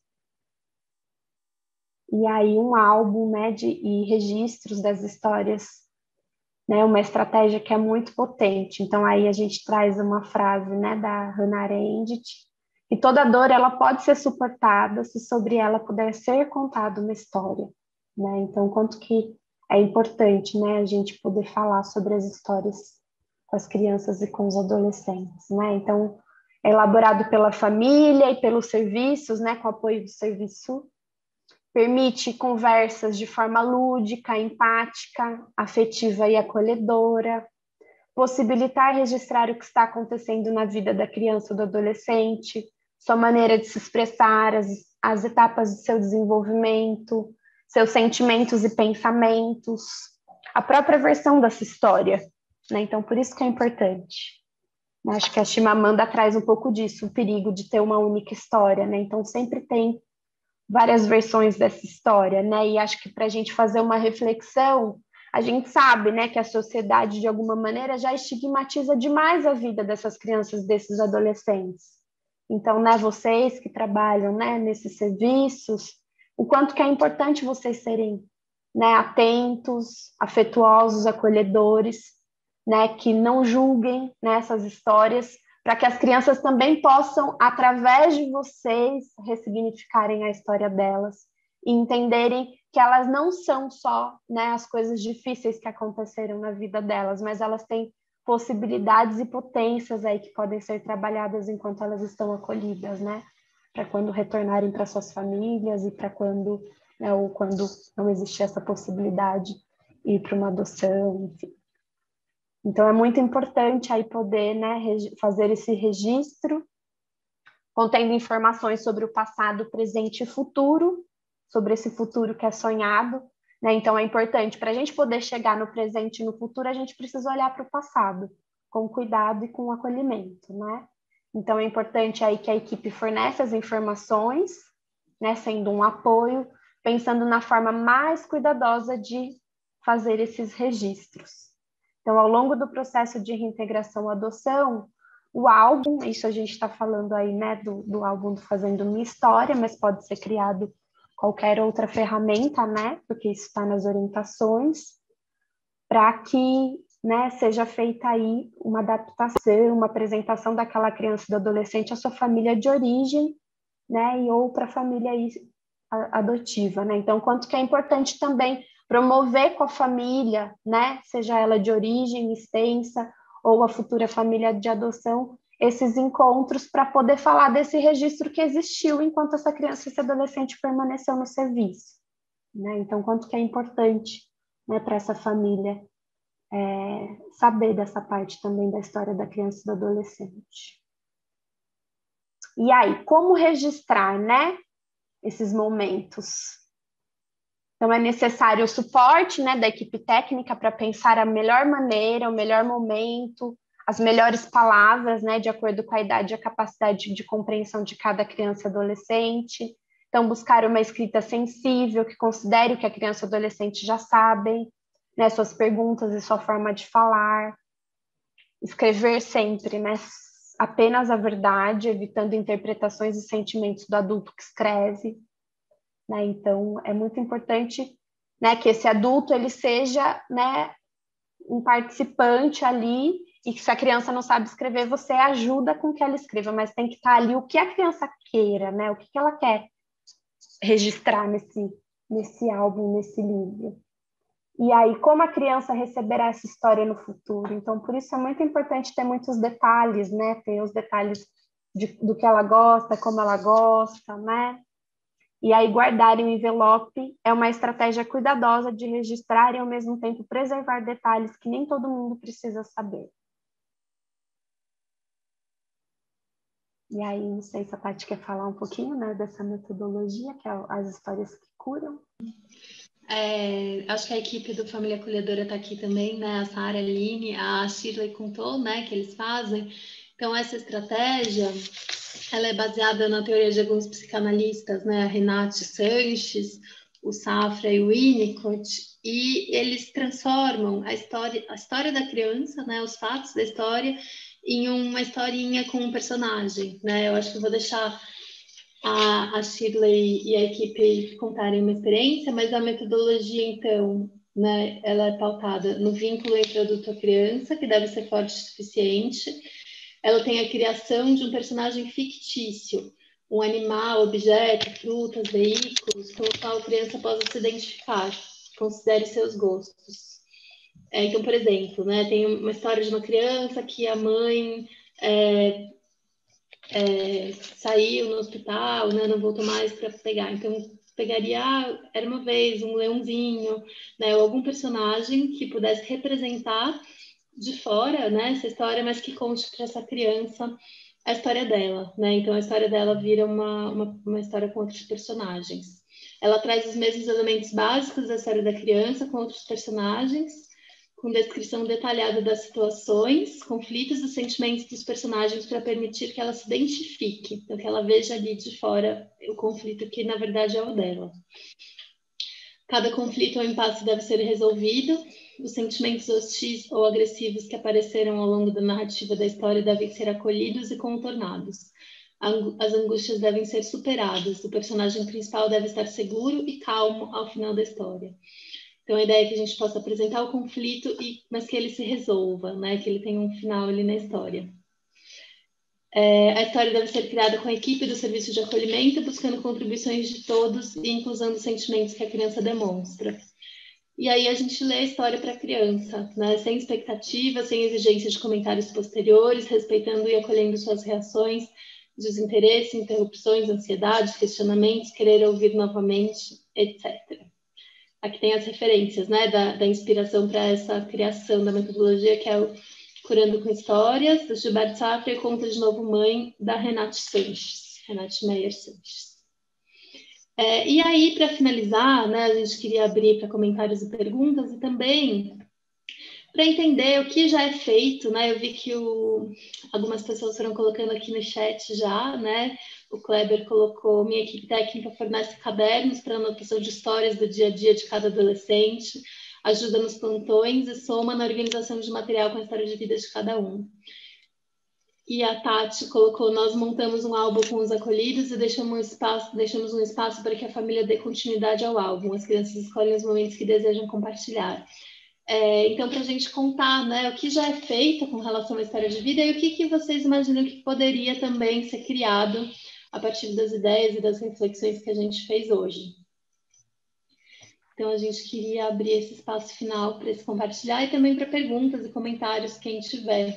E aí um álbum, né, de, e registros das histórias, né, uma estratégia que é muito potente. Então aí a gente traz uma frase, né, da Hannah Arendt, que toda dor ela pode ser suportada se sobre ela puder ser contada uma história, né? Então quanto que é importante, né, a gente poder falar sobre as histórias com as crianças e com os adolescentes, né? Então, é elaborado pela família e pelos serviços, né, com apoio do serviço, permite conversas de forma lúdica, empática, afetiva e acolhedora, possibilitar registrar o que está acontecendo na vida da criança ou do adolescente, sua maneira de se expressar, as, as etapas de seu desenvolvimento, seus sentimentos e pensamentos, a própria versão dessa história, né? Então, por isso que é importante. Acho que a Chimamanda traz um pouco disso, o perigo de ter uma única história, né? Então, sempre tem várias versões dessa história, né? E acho que para a gente fazer uma reflexão, a gente sabe, né, que a sociedade, de alguma maneira, já estigmatiza demais a vida dessas crianças, desses adolescentes. Então, né, vocês que trabalham, né, nesses serviços, o quanto que é importante vocês serem, né, atentos, afetuosos, acolhedores, né, que não julguem, né, essas histórias, para que as crianças também possam, através de vocês, ressignificarem a história delas e entenderem que elas não são só, né, as coisas difíceis que aconteceram na vida delas, mas elas têm possibilidades e potências aí que podem ser trabalhadas enquanto elas estão acolhidas, né, para quando retornarem para suas famílias e para quando, né, ou quando não existir essa possibilidade, ir para uma adoção, enfim. Então, é muito importante aí poder, né, fazer esse registro, contendo informações sobre o passado, presente e futuro, sobre esse futuro que é sonhado, né? Então, é importante, para a gente poder chegar no presente e no futuro, a gente precisa olhar para o passado, com cuidado e com acolhimento, né? Então, é importante aí que a equipe forneça as informações, né, sendo um apoio, pensando na forma mais cuidadosa de fazer esses registros. Então, ao longo do processo de reintegração adoção, o álbum, isso a gente está falando aí, né, do, do álbum do Fazendo Minha História, mas pode ser criado qualquer outra ferramenta, né, porque isso está nas orientações, para que, né, seja feita aí uma adaptação, uma apresentação daquela criança e do adolescente à sua família de origem, né, e ou para a família aí adotiva, né. Então, quanto que é importante também promover com a família, né, seja ela de origem, extensa, ou a futura família de adoção, esses encontros para poder falar desse registro que existiu enquanto essa criança e esse adolescente permaneceu no serviço, né? Então, quanto que é importante, né, para essa família é, saber dessa parte também da história da criança e do adolescente. E aí, como registrar, né, esses momentos? Então, é necessário o suporte, né, da equipe técnica para pensar a melhor maneira, o melhor momento, as melhores palavras, né, de acordo com a idade e a capacidade de compreensão de cada criança e adolescente. Então, buscar uma escrita sensível, que considere o que a criança e o adolescente já sabem, né, suas perguntas e sua forma de falar. Escrever sempre, né, apenas a verdade, evitando interpretações e sentimentos do adulto que escreve. Né? Então, é muito importante, né, que esse adulto ele seja, né, um participante ali, e que se a criança não sabe escrever, você ajuda com que ela escreva, mas tem que estar ali o que a criança queira, né, o que ela quer registrar nesse, nesse álbum, nesse livro. E aí, como a criança receberá essa história no futuro? Então, por isso é muito importante ter muitos detalhes, né, ter os detalhes de, do que ela gosta, como ela gosta, né? E aí, guardar em um envelope é uma estratégia cuidadosa de registrar e, ao mesmo tempo, preservar detalhes que nem todo mundo precisa saber. E aí, não sei se a Paty quer falar um pouquinho, né, dessa metodologia, que é as histórias que curam. É, acho que a equipe do Família Acolhedora está aqui também, né? A Sara, a Aline, a Shirley contou, né, que eles fazem. Então, essa estratégia, ela é baseada na teoria de alguns psicanalistas, né? A Renate Sanches, o Safra e o Winnicott, e eles transformam a história, a história da criança, né? Os fatos da história, em uma historinha com um personagem, né? Eu acho que eu vou deixar a, a Shirley e a equipe contarem uma experiência, mas a metodologia, então, né, ela é pautada no vínculo entre adulto e criança, que deve ser forte o suficiente. Ela tem a criação de um personagem fictício, um animal, objeto, frutas, veículos, com o qual a criança possa se identificar, considere seus gostos. É, então, por exemplo, né, tem uma história de uma criança que a mãe é, é, saiu no hospital, né, não voltou mais para pegar. Então, pegaria, ah, era uma vez um leãozinho, né, ou algum personagem que pudesse representar de fora, né, essa história, mas que conte para essa criança a história dela, né? Então, a história dela vira uma, uma, uma história com outros personagens. Ela traz os mesmos elementos básicos da história da criança com outros personagens, com descrição detalhada das situações, conflitos e sentimentos dos personagens para permitir que ela se identifique, então que ela veja ali de fora o conflito que, na verdade, é o dela. Cada conflito ou impasse deve ser resolvido. Os sentimentos hostis ou agressivos que apareceram ao longo da narrativa da história devem ser acolhidos e contornados. as angústias devem ser superadas, o personagem principal deve estar seguro e calmo ao final da história. Então, a ideia é que a gente possa apresentar o conflito, e, mas que ele se resolva, né? Que ele tenha um final ali na história. É, a história deve ser criada com a equipe do serviço de acolhimento, buscando contribuições de todos e inclusão dos sentimentos que a criança demonstra. E aí a gente lê a história para a criança, né? Sem expectativa, sem exigência de comentários posteriores, respeitando e acolhendo suas reações, desinteresse, interrupções, ansiedades, questionamentos, querer ouvir novamente, etcétera. Aqui tem as referências, né, da, da inspiração para essa criação da metodologia, que é o Curando com Histórias, do Gilberto Safra, e Conta de Novo Mãe, da Renate Sanches, Renate Meyer Sanches. É, e aí, para finalizar, né, a gente queria abrir para comentários e perguntas, e também para entender o que já é feito, né? Eu vi que o, algumas pessoas foram colocando aqui no chat já, né? O Kleber colocou: minha equipe técnica fornece cadernos para anotação de histórias do dia a dia de cada adolescente, ajuda nos plantões e soma na organização de material com a história de vida de cada um. E a Tati colocou: nós montamos um álbum com os acolhidos e deixamos um espaço, deixamos um espaço para que a família dê continuidade ao álbum. As crianças escolhem os momentos que desejam compartilhar. É, então, para a gente contar, né, o que já é feito com relação à história de vida e o que, que vocês imaginam que poderia também ser criado a partir das ideias e das reflexões que a gente fez hoje. Então, a gente queria abrir esse espaço final para esse compartilhar e também para perguntas e comentários, quem tiver.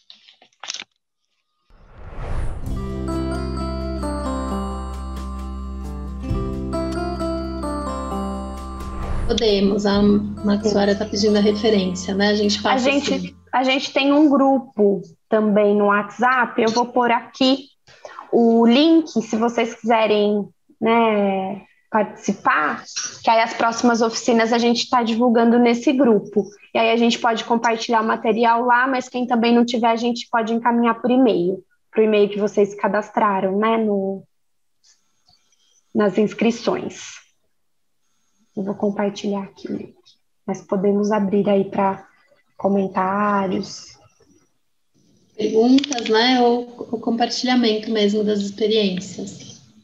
Podemos, a Maxuara está pedindo a referência, né? A gente passa a gente, assim. A gente tem um grupo também no WhatsApp, eu vou pôr aqui o link, se vocês quiserem, né, participar, que aí as próximas oficinas a gente está divulgando nesse grupo. E aí a gente pode compartilhar o material lá, mas quem também não tiver, a gente pode encaminhar por e-mail, por e-mail que vocês cadastraram, né, no, nas inscrições. Eu vou compartilhar aqui, mas podemos abrir aí para comentários. Perguntas, né? Ou o compartilhamento mesmo das experiências.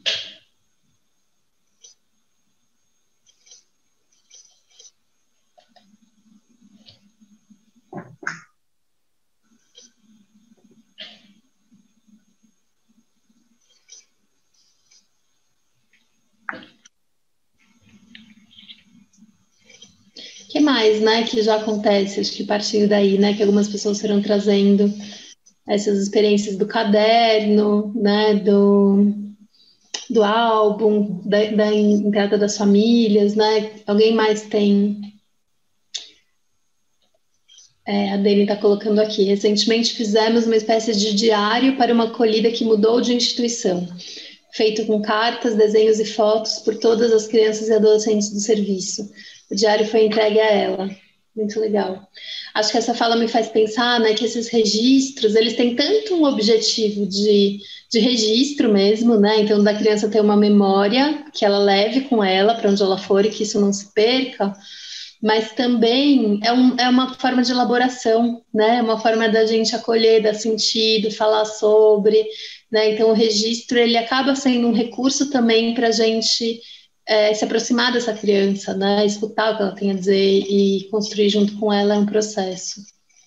O que mais, né, que já acontece, acho que partindo daí, né, que algumas pessoas foram trazendo essas experiências do caderno, né, do, do álbum, da, da entrada das famílias, né, alguém mais tem... É, a Dani está colocando aqui: recentemente fizemos uma espécie de diário para uma acolhida que mudou de instituição, feito com cartas, desenhos e fotos por todas as crianças e adolescentes do serviço. O diário foi entregue a ela. Muito legal. Acho que essa fala me faz pensar, né, que esses registros, eles têm tanto um objetivo de, de registro mesmo, né, então da criança ter uma memória que ela leve com ela para onde ela for e que isso não se perca, mas também é, um, é uma forma de elaboração, né, uma forma da gente acolher, dar sentido, falar sobre, né, então o registro, ele acaba sendo um recurso também para a gente É, se aproximar dessa criança, né? Escutar o que ela tem a dizer e construir junto com ela é um processo.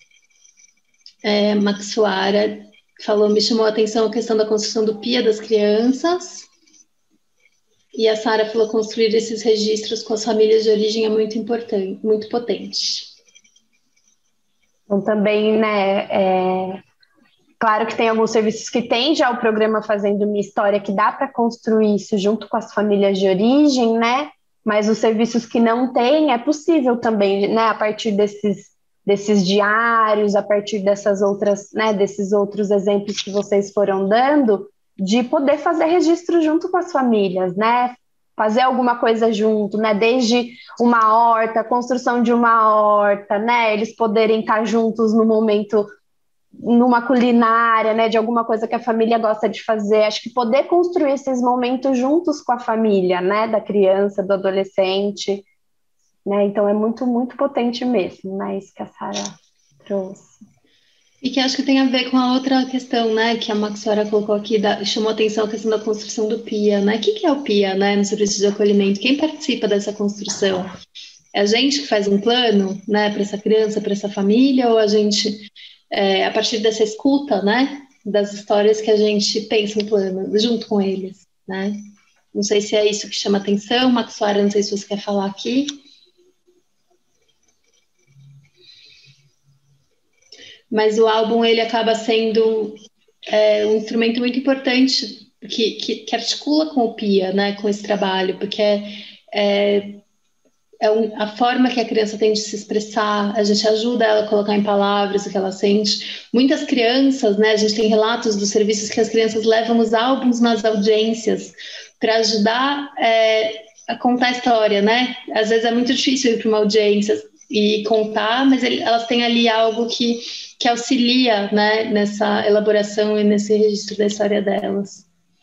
É, Maxuara falou, me chamou a atenção a questão da construção do P I A das crianças, e a Sara falou, construir esses registros com as famílias de origem é muito importante, muito potente. Então também, né, é... claro que tem alguns serviços que tem já o programa Fazendo Minha História, que dá para construir isso junto com as famílias de origem, né? Mas os serviços que não tem, é possível também, né? A partir desses, desses diários, a partir dessas outras, né? Desses outros exemplos que vocês foram dando, de poder fazer registro junto com as famílias, né? Fazer alguma coisa junto, né? Desde uma horta, construção de uma horta, né? Eles poderem estar juntos no momento, numa culinária, né, de alguma coisa que a família gosta de fazer. Acho que poder construir esses momentos juntos com a família, né, da criança, do adolescente, né, então é muito, muito potente mesmo, né, isso que a Sara trouxe. E que acho que tem a ver com a outra questão, né, que a Maxora colocou aqui, da, chamou a atenção a questão da construção do P I A, né? O que, que é o P I A, né, no serviço de acolhimento? Quem participa dessa construção? É a gente que faz um plano, né, para essa criança, para essa família, ou a gente, é, a partir dessa escuta, né, das histórias que a gente pensa um plano, junto com eles, né? Não sei se é isso que chama atenção, Maxora, não sei se você quer falar aqui. Mas o álbum ele acaba sendo é, um instrumento muito importante que, que, que articula com o P I A, né, com esse trabalho, porque é, é, é um, a forma que a criança tem de se expressar, a gente ajuda ela a colocar em palavras o que ela sente. Muitas crianças, né, a gente tem relatos dos serviços que as crianças levam os álbuns nas audiências para ajudar é, a contar a história, né? Às vezes é muito difícil ir para uma audiência e contar, mas ele, elas têm ali algo que, que auxilia, né, nessa elaboração e nesse registro da história delas.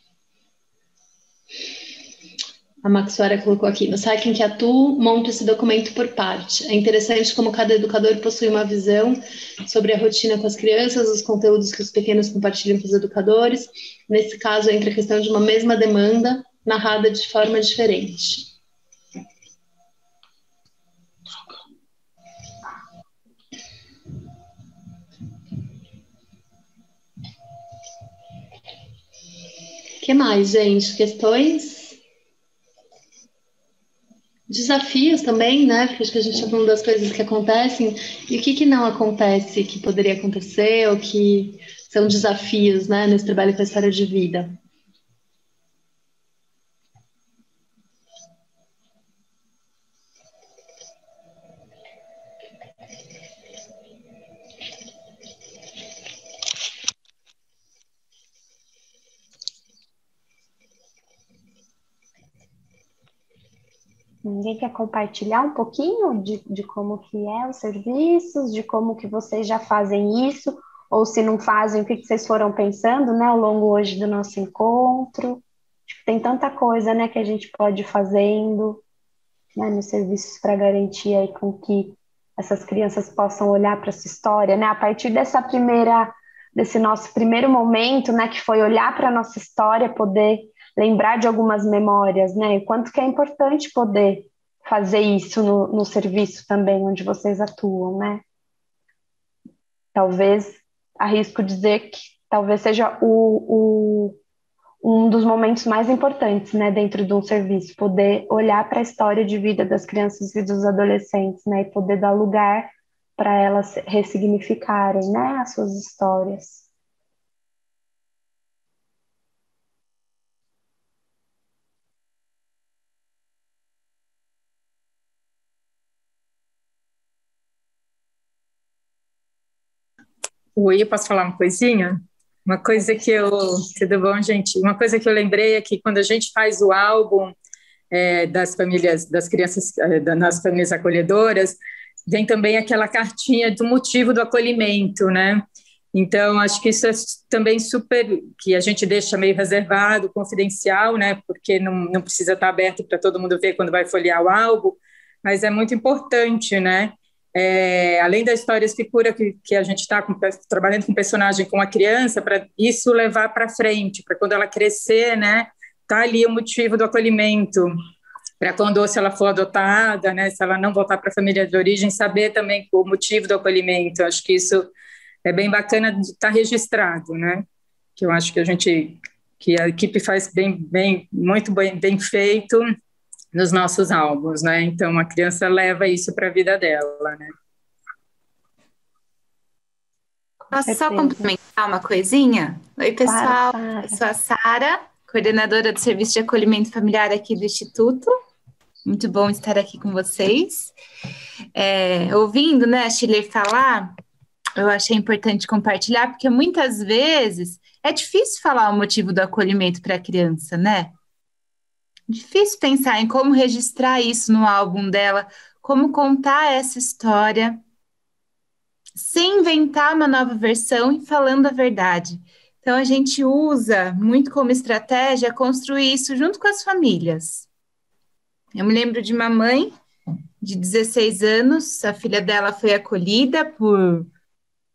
A Maxora colocou aqui, no site em que atuo, monto esse documento por parte. É interessante como cada educador possui uma visão sobre a rotina com as crianças, os conteúdos que os pequenos compartilham com os educadores. Nesse caso, entra a questão de uma mesma demanda, narrada de forma diferente. O que mais, gente? Questões? Desafios também, né? Porque acho que a gente está falando das coisas que acontecem e o que, que não acontece, que poderia acontecer, ou que são desafios, né, nesse trabalho com a história de vida. Ninguém quer compartilhar um pouquinho de, de como que é os serviços, de como que vocês já fazem isso, ou se não fazem, o que, que vocês foram pensando, né, ao longo hoje do nosso encontro? Acho que tem tanta coisa, né, que a gente pode ir fazendo, né, nos serviços para garantir aí com que essas crianças possam olhar para essa história, né, a partir dessa primeira, desse nosso primeiro momento, né, que foi olhar para a nossa história, poder lembrar de algumas memórias, né? E quanto que é importante poder fazer isso no, no serviço também, onde vocês atuam, né? Talvez, arrisco dizer que talvez seja o, o, um dos momentos mais importantes, né, dentro de um serviço, poder olhar para a história de vida das crianças e dos adolescentes, né? E poder dar lugar para elas ressignificarem, né, as suas histórias. Oi, eu posso falar uma coisinha? Uma coisa que eu... Tudo bom, gente? Uma coisa que eu lembrei é que quando a gente faz o álbum é, das famílias, das crianças, é, das famílias acolhedoras, vem também aquela cartinha do motivo do acolhimento, né? Então, acho que isso é também super... que a gente deixa meio reservado, confidencial, né? Porque não, não precisa estar aberto para todo mundo ver quando vai folhear o álbum, mas é muito importante, né? É, além da história escritura que, que a gente está trabalhando com personagem com a criança, para isso levar para frente, para quando ela crescer, né, tá ali o motivo do acolhimento, para quando, se ela for adotada, né, se ela não voltar para a família de origem, saber também o motivo do acolhimento. Acho que isso é bem bacana de estar registrado, né, que eu acho que a gente, que a equipe faz bem, bem muito bem, bem feito nos nossos álbuns, né? Então, a criança leva isso para a vida dela, né? Posso só complementar uma coisinha? Oi, pessoal. Claro, eu sou a Sara, coordenadora do Serviço de Acolhimento Familiar aqui do Instituto. Muito bom estar aqui com vocês. É, ouvindo, né, a Shirley falar, eu achei importante compartilhar, porque muitas vezes é difícil falar o motivo do acolhimento para a criança, né? Difícil pensar em como registrar isso no álbum dela, como contar essa história, sem inventar uma nova versão e falando a verdade. Então, a gente usa muito como estratégia construir isso junto com as famílias. Eu me lembro de uma mãe de dezesseis anos, a filha dela foi acolhida por, com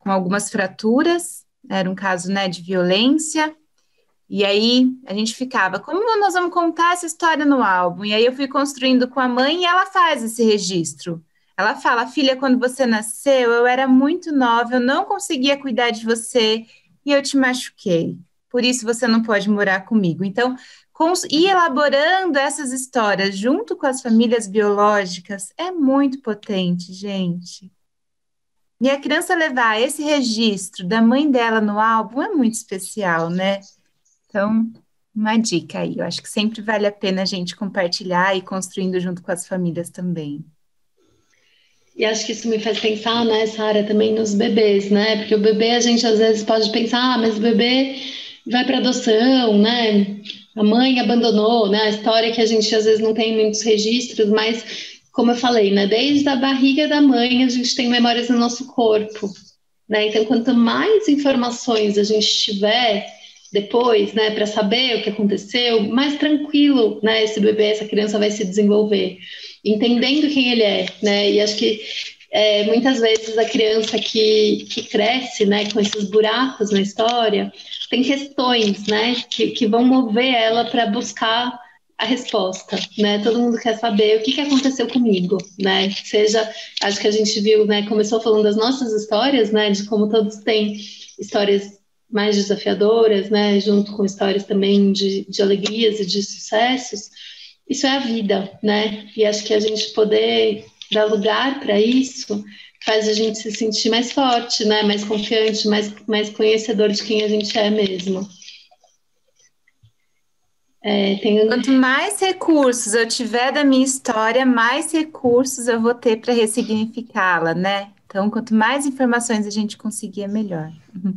com algumas fraturas, era um caso, né, de violência, e aí a gente ficava, como nós vamos contar essa história no álbum? E aí eu fui construindo com a mãe e ela faz esse registro. Ela fala, filha, quando você nasceu, eu era muito nova, eu não conseguia cuidar de você e eu te machuquei. Por isso você não pode morar comigo. Então, ir elaborando essas histórias junto com as famílias biológicas é muito potente, gente. E a criança levar esse registro da mãe dela no álbum é muito especial, né? Então, uma dica aí. Eu acho que sempre vale a pena a gente compartilhar e construindo junto com as famílias também. E acho que isso me faz pensar, né, Sara, também nos bebês, né? Porque o bebê, a gente às vezes pode pensar, ah, mas o bebê vai para adoção, né? A mãe abandonou, né? A história que a gente às vezes não tem muitos registros, mas, como eu falei, né? Desde a barriga da mãe a gente tem memórias no nosso corpo, né? Então, quanto mais informações a gente tiver depois, né, para saber o que aconteceu, mais tranquilo, né, esse bebê, essa criança vai se desenvolver, entendendo quem ele é, né? E acho que é, muitas vezes a criança que, que cresce, né, com esses buracos na história, tem questões, né, que, que vão mover ela para buscar a resposta, né? Todo mundo quer saber o que, que aconteceu comigo, né? Seja, acho que a gente viu, né, começou falando das nossas histórias, né, de como todos têm histórias mais desafiadoras, né, junto com histórias também de, de alegrias e de sucessos. Isso é a vida, né? E acho que a gente poder dar lugar para isso faz a gente se sentir mais forte, né? Mais confiante, mais, mais conhecedor de quem a gente é mesmo. É, tem... Quanto mais recursos eu tiver da minha história, mais recursos eu vou ter para ressignificá-la, né? Então, quanto mais informações a gente conseguir, é melhor. Uhum.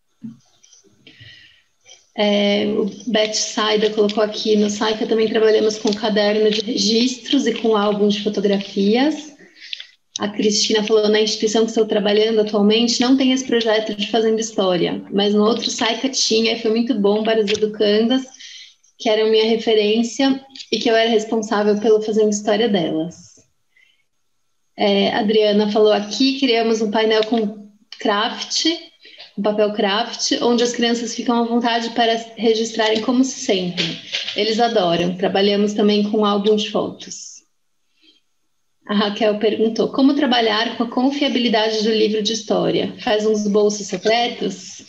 É, o Beth Saida colocou aqui, no Saica também trabalhamos com caderno de registros e com álbum de fotografias. A Cristina falou, na instituição que estou trabalhando atualmente não tem esse projeto de Fazendo História, mas no outro Saica tinha e foi muito bom para as educandas, que eram minha referência e que eu era responsável pelo Fazendo História delas. É, a Adriana falou aqui, criamos um painel com craft, um papel craft, onde as crianças ficam à vontade para registrarem como se sentem. Eles adoram. Trabalhamos também com um álbum de fotos. A Raquel perguntou, como trabalhar com a confiabilidade do livro de história? Faz uns bolsos secretos?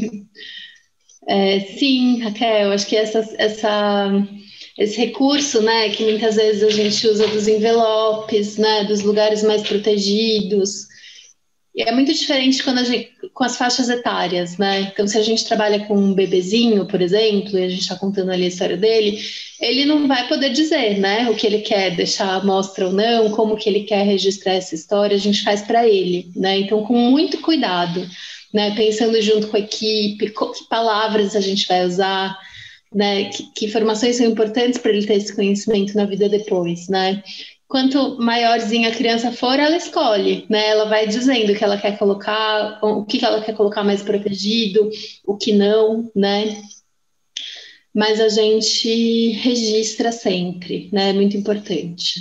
é, sim, Raquel, acho que essa, essa, esse recurso, né, que muitas vezes a gente usa dos envelopes, né, dos lugares mais protegidos. E é muito diferente quando a gente, com as faixas etárias, né? Então, se a gente trabalha com um bebezinho, por exemplo, e a gente está contando ali a história dele, ele não vai poder dizer, né, o que ele quer deixar à mostra ou não, como que ele quer registrar essa história, a gente faz para ele, né? Então, com muito cuidado, né? Pensando junto com a equipe, que palavras a gente vai usar, né? Que, que informações são importantes para ele ter esse conhecimento na vida depois, né? Quanto maiorzinha a criança for, ela escolhe, né? Ela vai dizendo o que ela quer colocar, o que ela quer colocar mais protegido, o que não, né? Mas a gente registra sempre, né? É muito importante.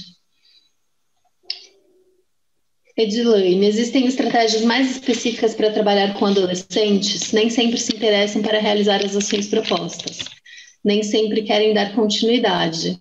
Edilaine, existem estratégias mais específicas para trabalhar com adolescentes? Nem sempre se interessam para realizar as ações propostas. Nem sempre querem dar continuidade.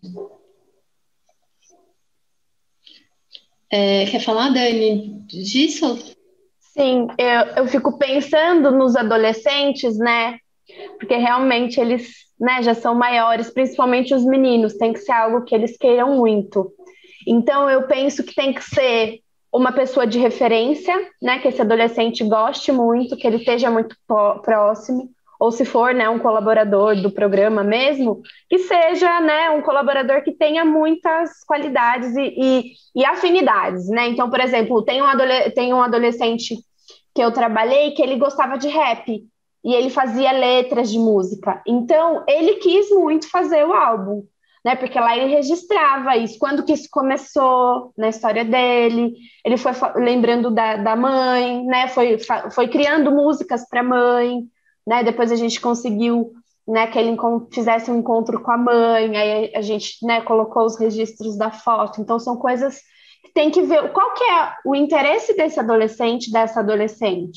É, quer falar, Dani, disso? Sim, eu, eu fico pensando nos adolescentes, né? Porque realmente eles, né, já são maiores, principalmente os meninos, tem que ser algo que eles queiram muito. Então, eu penso que tem que ser uma pessoa de referência, né? Que esse adolescente goste muito, que ele esteja muito próximo. Ou se for, né, um colaborador do programa mesmo, que seja, né, um colaborador que tenha muitas qualidades e, e, e afinidades, né? Então, por exemplo, tem um, adole- tem um adolescente que eu trabalhei que ele gostava de rap e ele fazia letras de música. Então, ele quis muito fazer o álbum, né? Porque lá ele registrava isso. Quando que isso começou na história dele, ele foi fa- lembrando da, da mãe, né? Foi, fa- foi criando músicas para a mãe. Né? Depois a gente conseguiu, né, que ele encont- fizesse um encontro com a mãe, aí a gente, né, colocou os registros da foto. Então são coisas que tem que ver qual que é o interesse desse adolescente, dessa adolescente,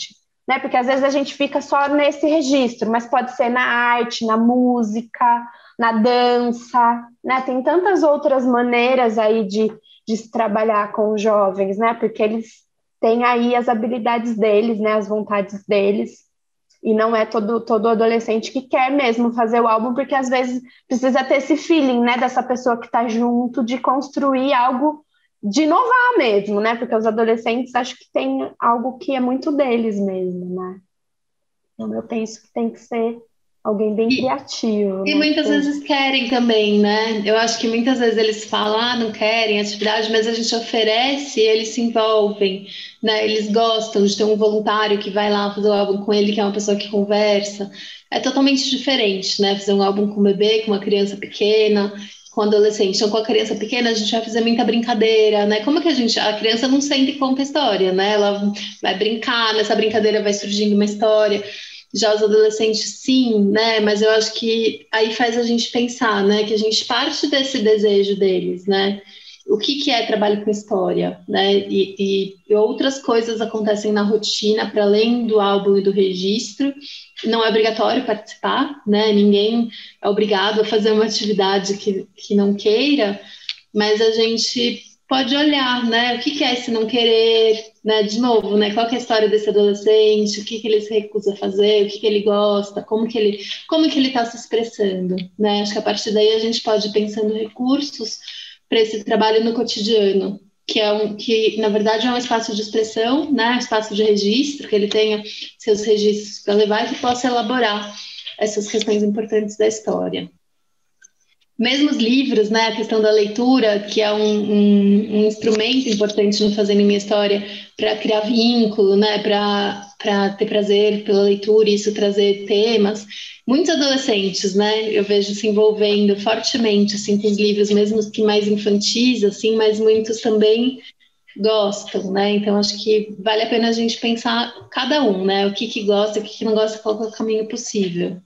né? Porque às vezes a gente fica só nesse registro, mas pode ser na arte, na música, na dança, né? Tem tantas outras maneiras aí de, de se trabalhar com os jovens, né? Porque eles têm aí as habilidades deles, né? As vontades deles. E não é todo, todo adolescente que quer mesmo fazer o álbum, porque às vezes precisa ter esse feeling, né? Dessa pessoa que está junto, de construir algo, de inovar mesmo, né? Porque os adolescentes acho que tem algo que é muito deles mesmo, né? Então eu penso que tem que ser alguém bem E, criativo, e né? muitas Porque- vezes querem também, né? Eu acho que muitas vezes eles falam, ah, não querem atividade, mas a gente oferece e eles se envolvem, né? Eles gostam de ter um voluntário que vai lá fazer o álbum com ele, que é uma pessoa que conversa. É totalmente diferente, né? Fazer um álbum com um bebê, com uma criança pequena, com um adolescente. Então, com a criança pequena, a gente vai fazer muita brincadeira, né? Como que a gente... A criança não sente e conta a história, né? Ela vai brincar, nessa brincadeira vai surgindo uma história. Já os adolescentes, sim, né? Mas eu acho que aí faz a gente pensar, né? Que a gente parte desse desejo deles, né? O que, que é trabalho com história, né? E, e outras coisas acontecem na rotina, para além do álbum e do registro. Não é obrigatório participar, né? Ninguém é obrigado a fazer uma atividade que, que não queira, mas a gente pode olhar, né? O que, que é esse não querer, né? De novo, né? Qual que é a história desse adolescente? O que, que ele se recusa a fazer? O que, que ele gosta? Como que ele, como que ele está se expressando, né? Acho que a partir daí a gente pode ir pensando recursos para esse trabalho no cotidiano, que é um, que na verdade é um espaço de expressão, né? Um espaço de registro, que ele tenha seus registros para levar e que possa elaborar essas questões importantes da história. Mesmo os livros, né, a questão da leitura, que é um, um, um instrumento importante no Fazendo Minha História para criar vínculo, né, para ter prazer pela leitura e isso trazer temas. Muitos adolescentes, né, eu vejo se envolvendo fortemente assim, com os livros, mesmo os que mais infantis, assim, mas muitos também gostam, né? Então acho que vale a pena a gente pensar cada um, né, o que que gosta, o que que não gosta, qual é o caminho possível.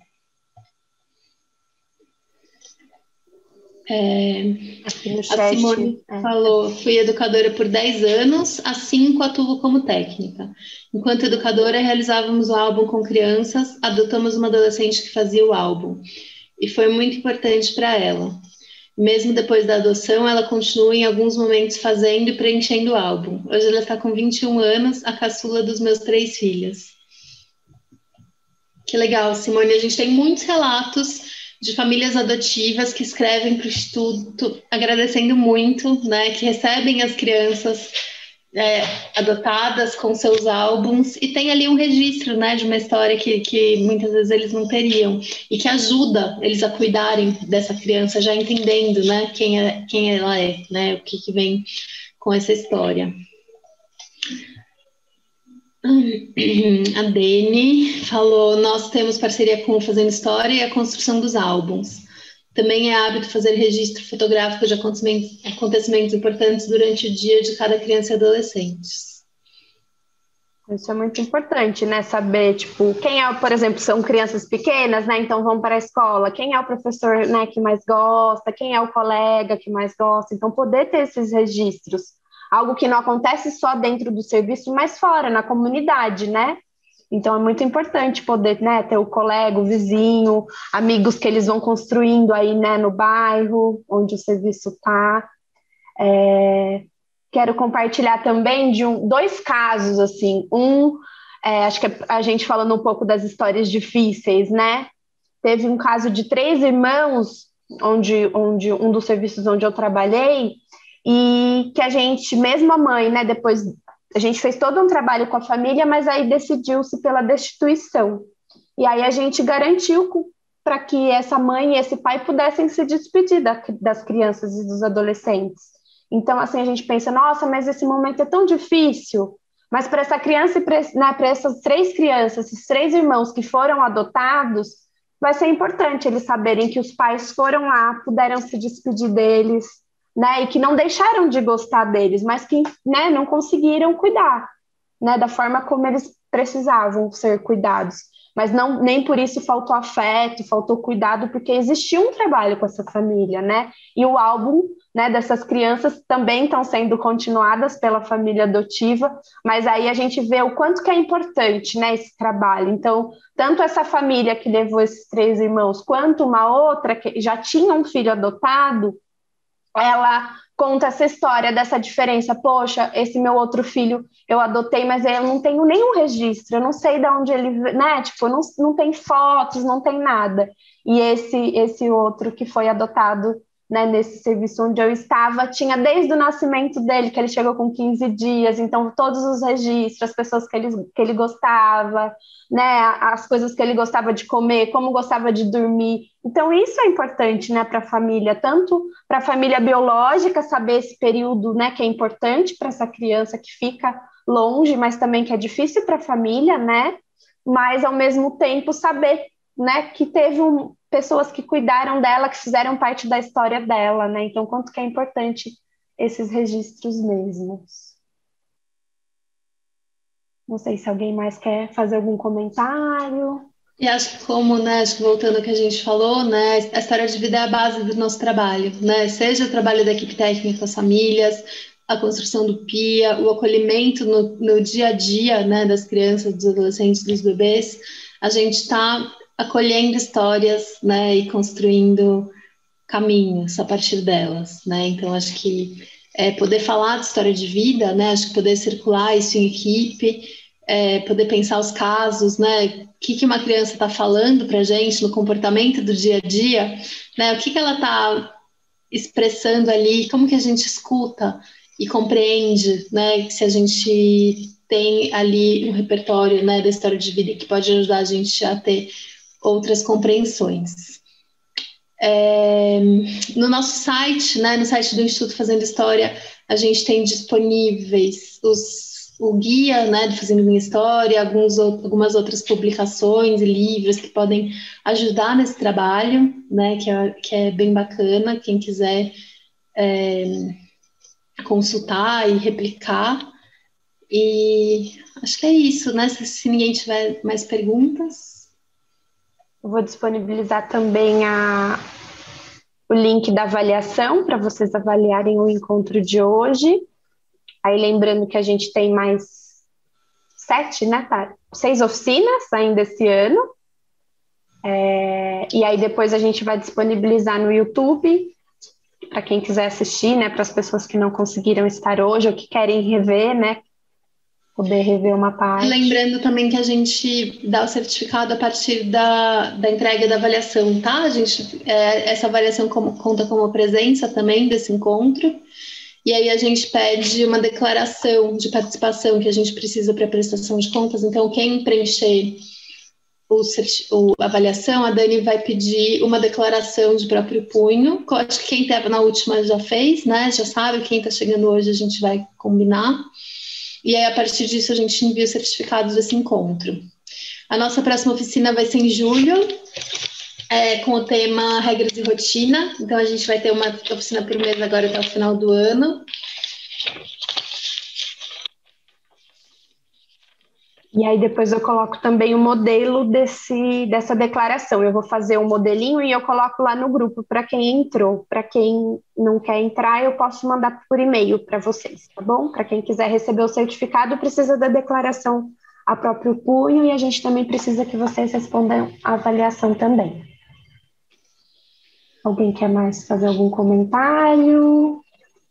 É, a Simone é. falou, fui educadora por dez anos, há cinco atuo como técnica. Enquanto educadora, realizávamos o álbum com crianças, adotamos uma adolescente que fazia o álbum. E foi muito importante para ela. Mesmo depois da adoção, ela continua em alguns momentos fazendo e preenchendo o álbum. Hoje ela está com vinte e um anos, a caçula dos meus três filhos. Que legal, Simone. A gente tem muitos relatos de famílias adotivas que escrevem para o Instituto, agradecendo muito, né, que recebem as crianças é, adotadas com seus álbuns e tem ali um registro, né, de uma história que, que muitas vezes eles não teriam e que ajuda eles a cuidarem dessa criança, já entendendo, né, quem, é, quem ela é, né, o que, que vem com essa história. A Dene falou, nós temos parceria com o Fazendo História e a construção dos álbuns. Também é hábito fazer registro fotográfico de acontecimentos, acontecimentos importantes durante o dia de cada criança e adolescente. Isso é muito importante, né? Saber, tipo, quem é, por exemplo, são crianças pequenas, né? Então vão para a escola. Quem é o professor, né, que mais gosta? Quem é o colega que mais gosta? Então poder ter esses registros. Algo que não acontece só dentro do serviço, mas fora, na comunidade, né? Então é muito importante poder, né, ter o colega, o vizinho, amigos que eles vão construindo aí, né, no bairro, onde o serviço está. É... Quero compartilhar também de um, dois casos, assim. Um, é, acho que a gente falando um pouco das histórias difíceis, né? Teve um caso de três irmãos, onde, onde um dos serviços onde eu trabalhei, e que a gente, mesmo a mãe, né, depois a gente fez todo um trabalho com a família, mas aí decidiu-se pela destituição. E aí a gente garantiu para que essa mãe e esse pai pudessem se despedir da, das crianças e dos adolescentes. Então, assim, a gente pensa, nossa, mas esse momento é tão difícil, mas para essa criança e para, né, para essas três crianças, esses três irmãos que foram adotados, vai ser importante eles saberem que os pais foram lá, puderam se despedir deles, né, e que não deixaram de gostar deles, mas que, né, não conseguiram cuidar, né, da forma como eles precisavam ser cuidados. mas não, nem por isso faltou afeto, faltou cuidado, porque existia um trabalho com essa família, né? E o álbum, né, dessas crianças também estão sendo continuadas pela família adotiva, mas aí a gente vê o quanto que é importante, né, esse trabalho. Então, tanto essa família que levou esses três irmãos, quanto uma outra que já tinha um filho adotado, ela conta essa história dessa diferença. Poxa, esse meu outro filho eu adotei, mas eu não tenho nenhum registro, eu não sei de onde ele, né, tipo, não, não tem fotos, não tem nada. E esse, esse outro que foi adotado, né, nesse serviço onde eu estava, tinha desde o nascimento dele, que ele chegou com quinze dias, então todos os registros, as pessoas que ele, que ele gostava, né, as coisas que ele gostava de comer, como gostava de dormir. Então isso é importante, né, para a família, tanto para a família biológica, saber esse período, né, que é importante para essa criança que fica longe, mas também que é difícil para a família, né, mas ao mesmo tempo saber, né, que teve um, pessoas que cuidaram dela, que fizeram parte da história dela, né? Então, quanto que é importante esses registros mesmos. Não sei se alguém mais quer fazer algum comentário. E acho que como, né, acho que voltando ao que a gente falou, né, a história de vida é a base do nosso trabalho, né? Seja o trabalho da equipe técnica com as famílias, a construção do P I A, o acolhimento no, no dia a dia, né, das crianças, dos adolescentes, dos bebês, a gente está acolhendo histórias, né, e construindo caminhos a partir delas, né? Então acho que é, poder falar de história de vida, né, acho que poder circular isso em equipe, é, poder pensar os casos, né, o que, que uma criança está falando para a gente no comportamento do dia a dia, né, o que, que ela está expressando ali, como que a gente escuta e compreende, né, se a gente tem ali um repertório, né, da história de vida que pode ajudar a gente a ter outras compreensões. É, no nosso site, né, no site do Instituto Fazendo História, a gente tem disponíveis os, o guia, né, de Fazendo Minha História, alguns, algumas outras publicações e livros que podem ajudar nesse trabalho, né, que é, que é bem bacana, quem quiser é, consultar e replicar. E acho que é isso, né, se, se ninguém tiver mais perguntas. Eu vou disponibilizar também a, o link da avaliação para vocês avaliarem o encontro de hoje. Aí lembrando que a gente tem mais sete, né, tá? Seis oficinas ainda esse ano. É, e aí depois a gente vai disponibilizar no YouTube para quem quiser assistir, né? Para as pessoas que não conseguiram estar hoje ou que querem rever, né? Poder rever uma parte. Lembrando também que a gente dá o certificado a partir da, da entrega da avaliação, tá? A gente, é, essa avaliação como, conta como presença também desse encontro, e aí a gente pede uma declaração de participação que a gente precisa para prestação de contas. Então, quem preencher o, o, a avaliação, a Dani vai pedir uma declaração de próprio punho. Acho que quem estava na última já fez, né? Já sabe, quem está chegando hoje a gente vai combinar. E aí, a partir disso, a gente envia os certificados desse encontro. A nossa próxima oficina vai ser em julho, é, com o tema Regras e Rotina. Então, a gente vai ter uma oficina por mês agora até o final do ano. E aí, depois eu coloco também o modelo desse, dessa declaração. Eu vou fazer um modelinho e eu coloco lá no grupo para quem entrou. Para quem não quer entrar, eu posso mandar por e-mail para vocês, tá bom? Para quem quiser receber o certificado, precisa da declaração a próprio punho e a gente também precisa que vocês respondam a avaliação também. Alguém quer mais fazer algum comentário?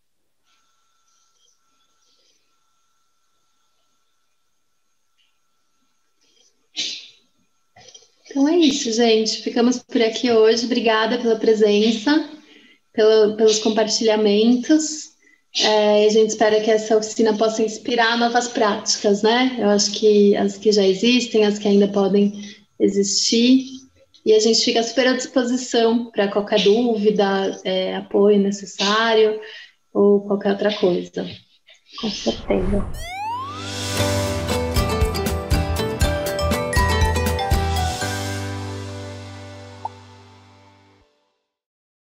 Então é isso, gente. Ficamos por aqui hoje. Obrigada pela presença, pelo, pelos compartilhamentos. É, a gente espera que essa oficina possa inspirar novas práticas, né? Eu acho que as que já existem, as que ainda podem existir. E a gente fica super à disposição para qualquer dúvida, é, apoio necessário ou qualquer outra coisa. Com certeza.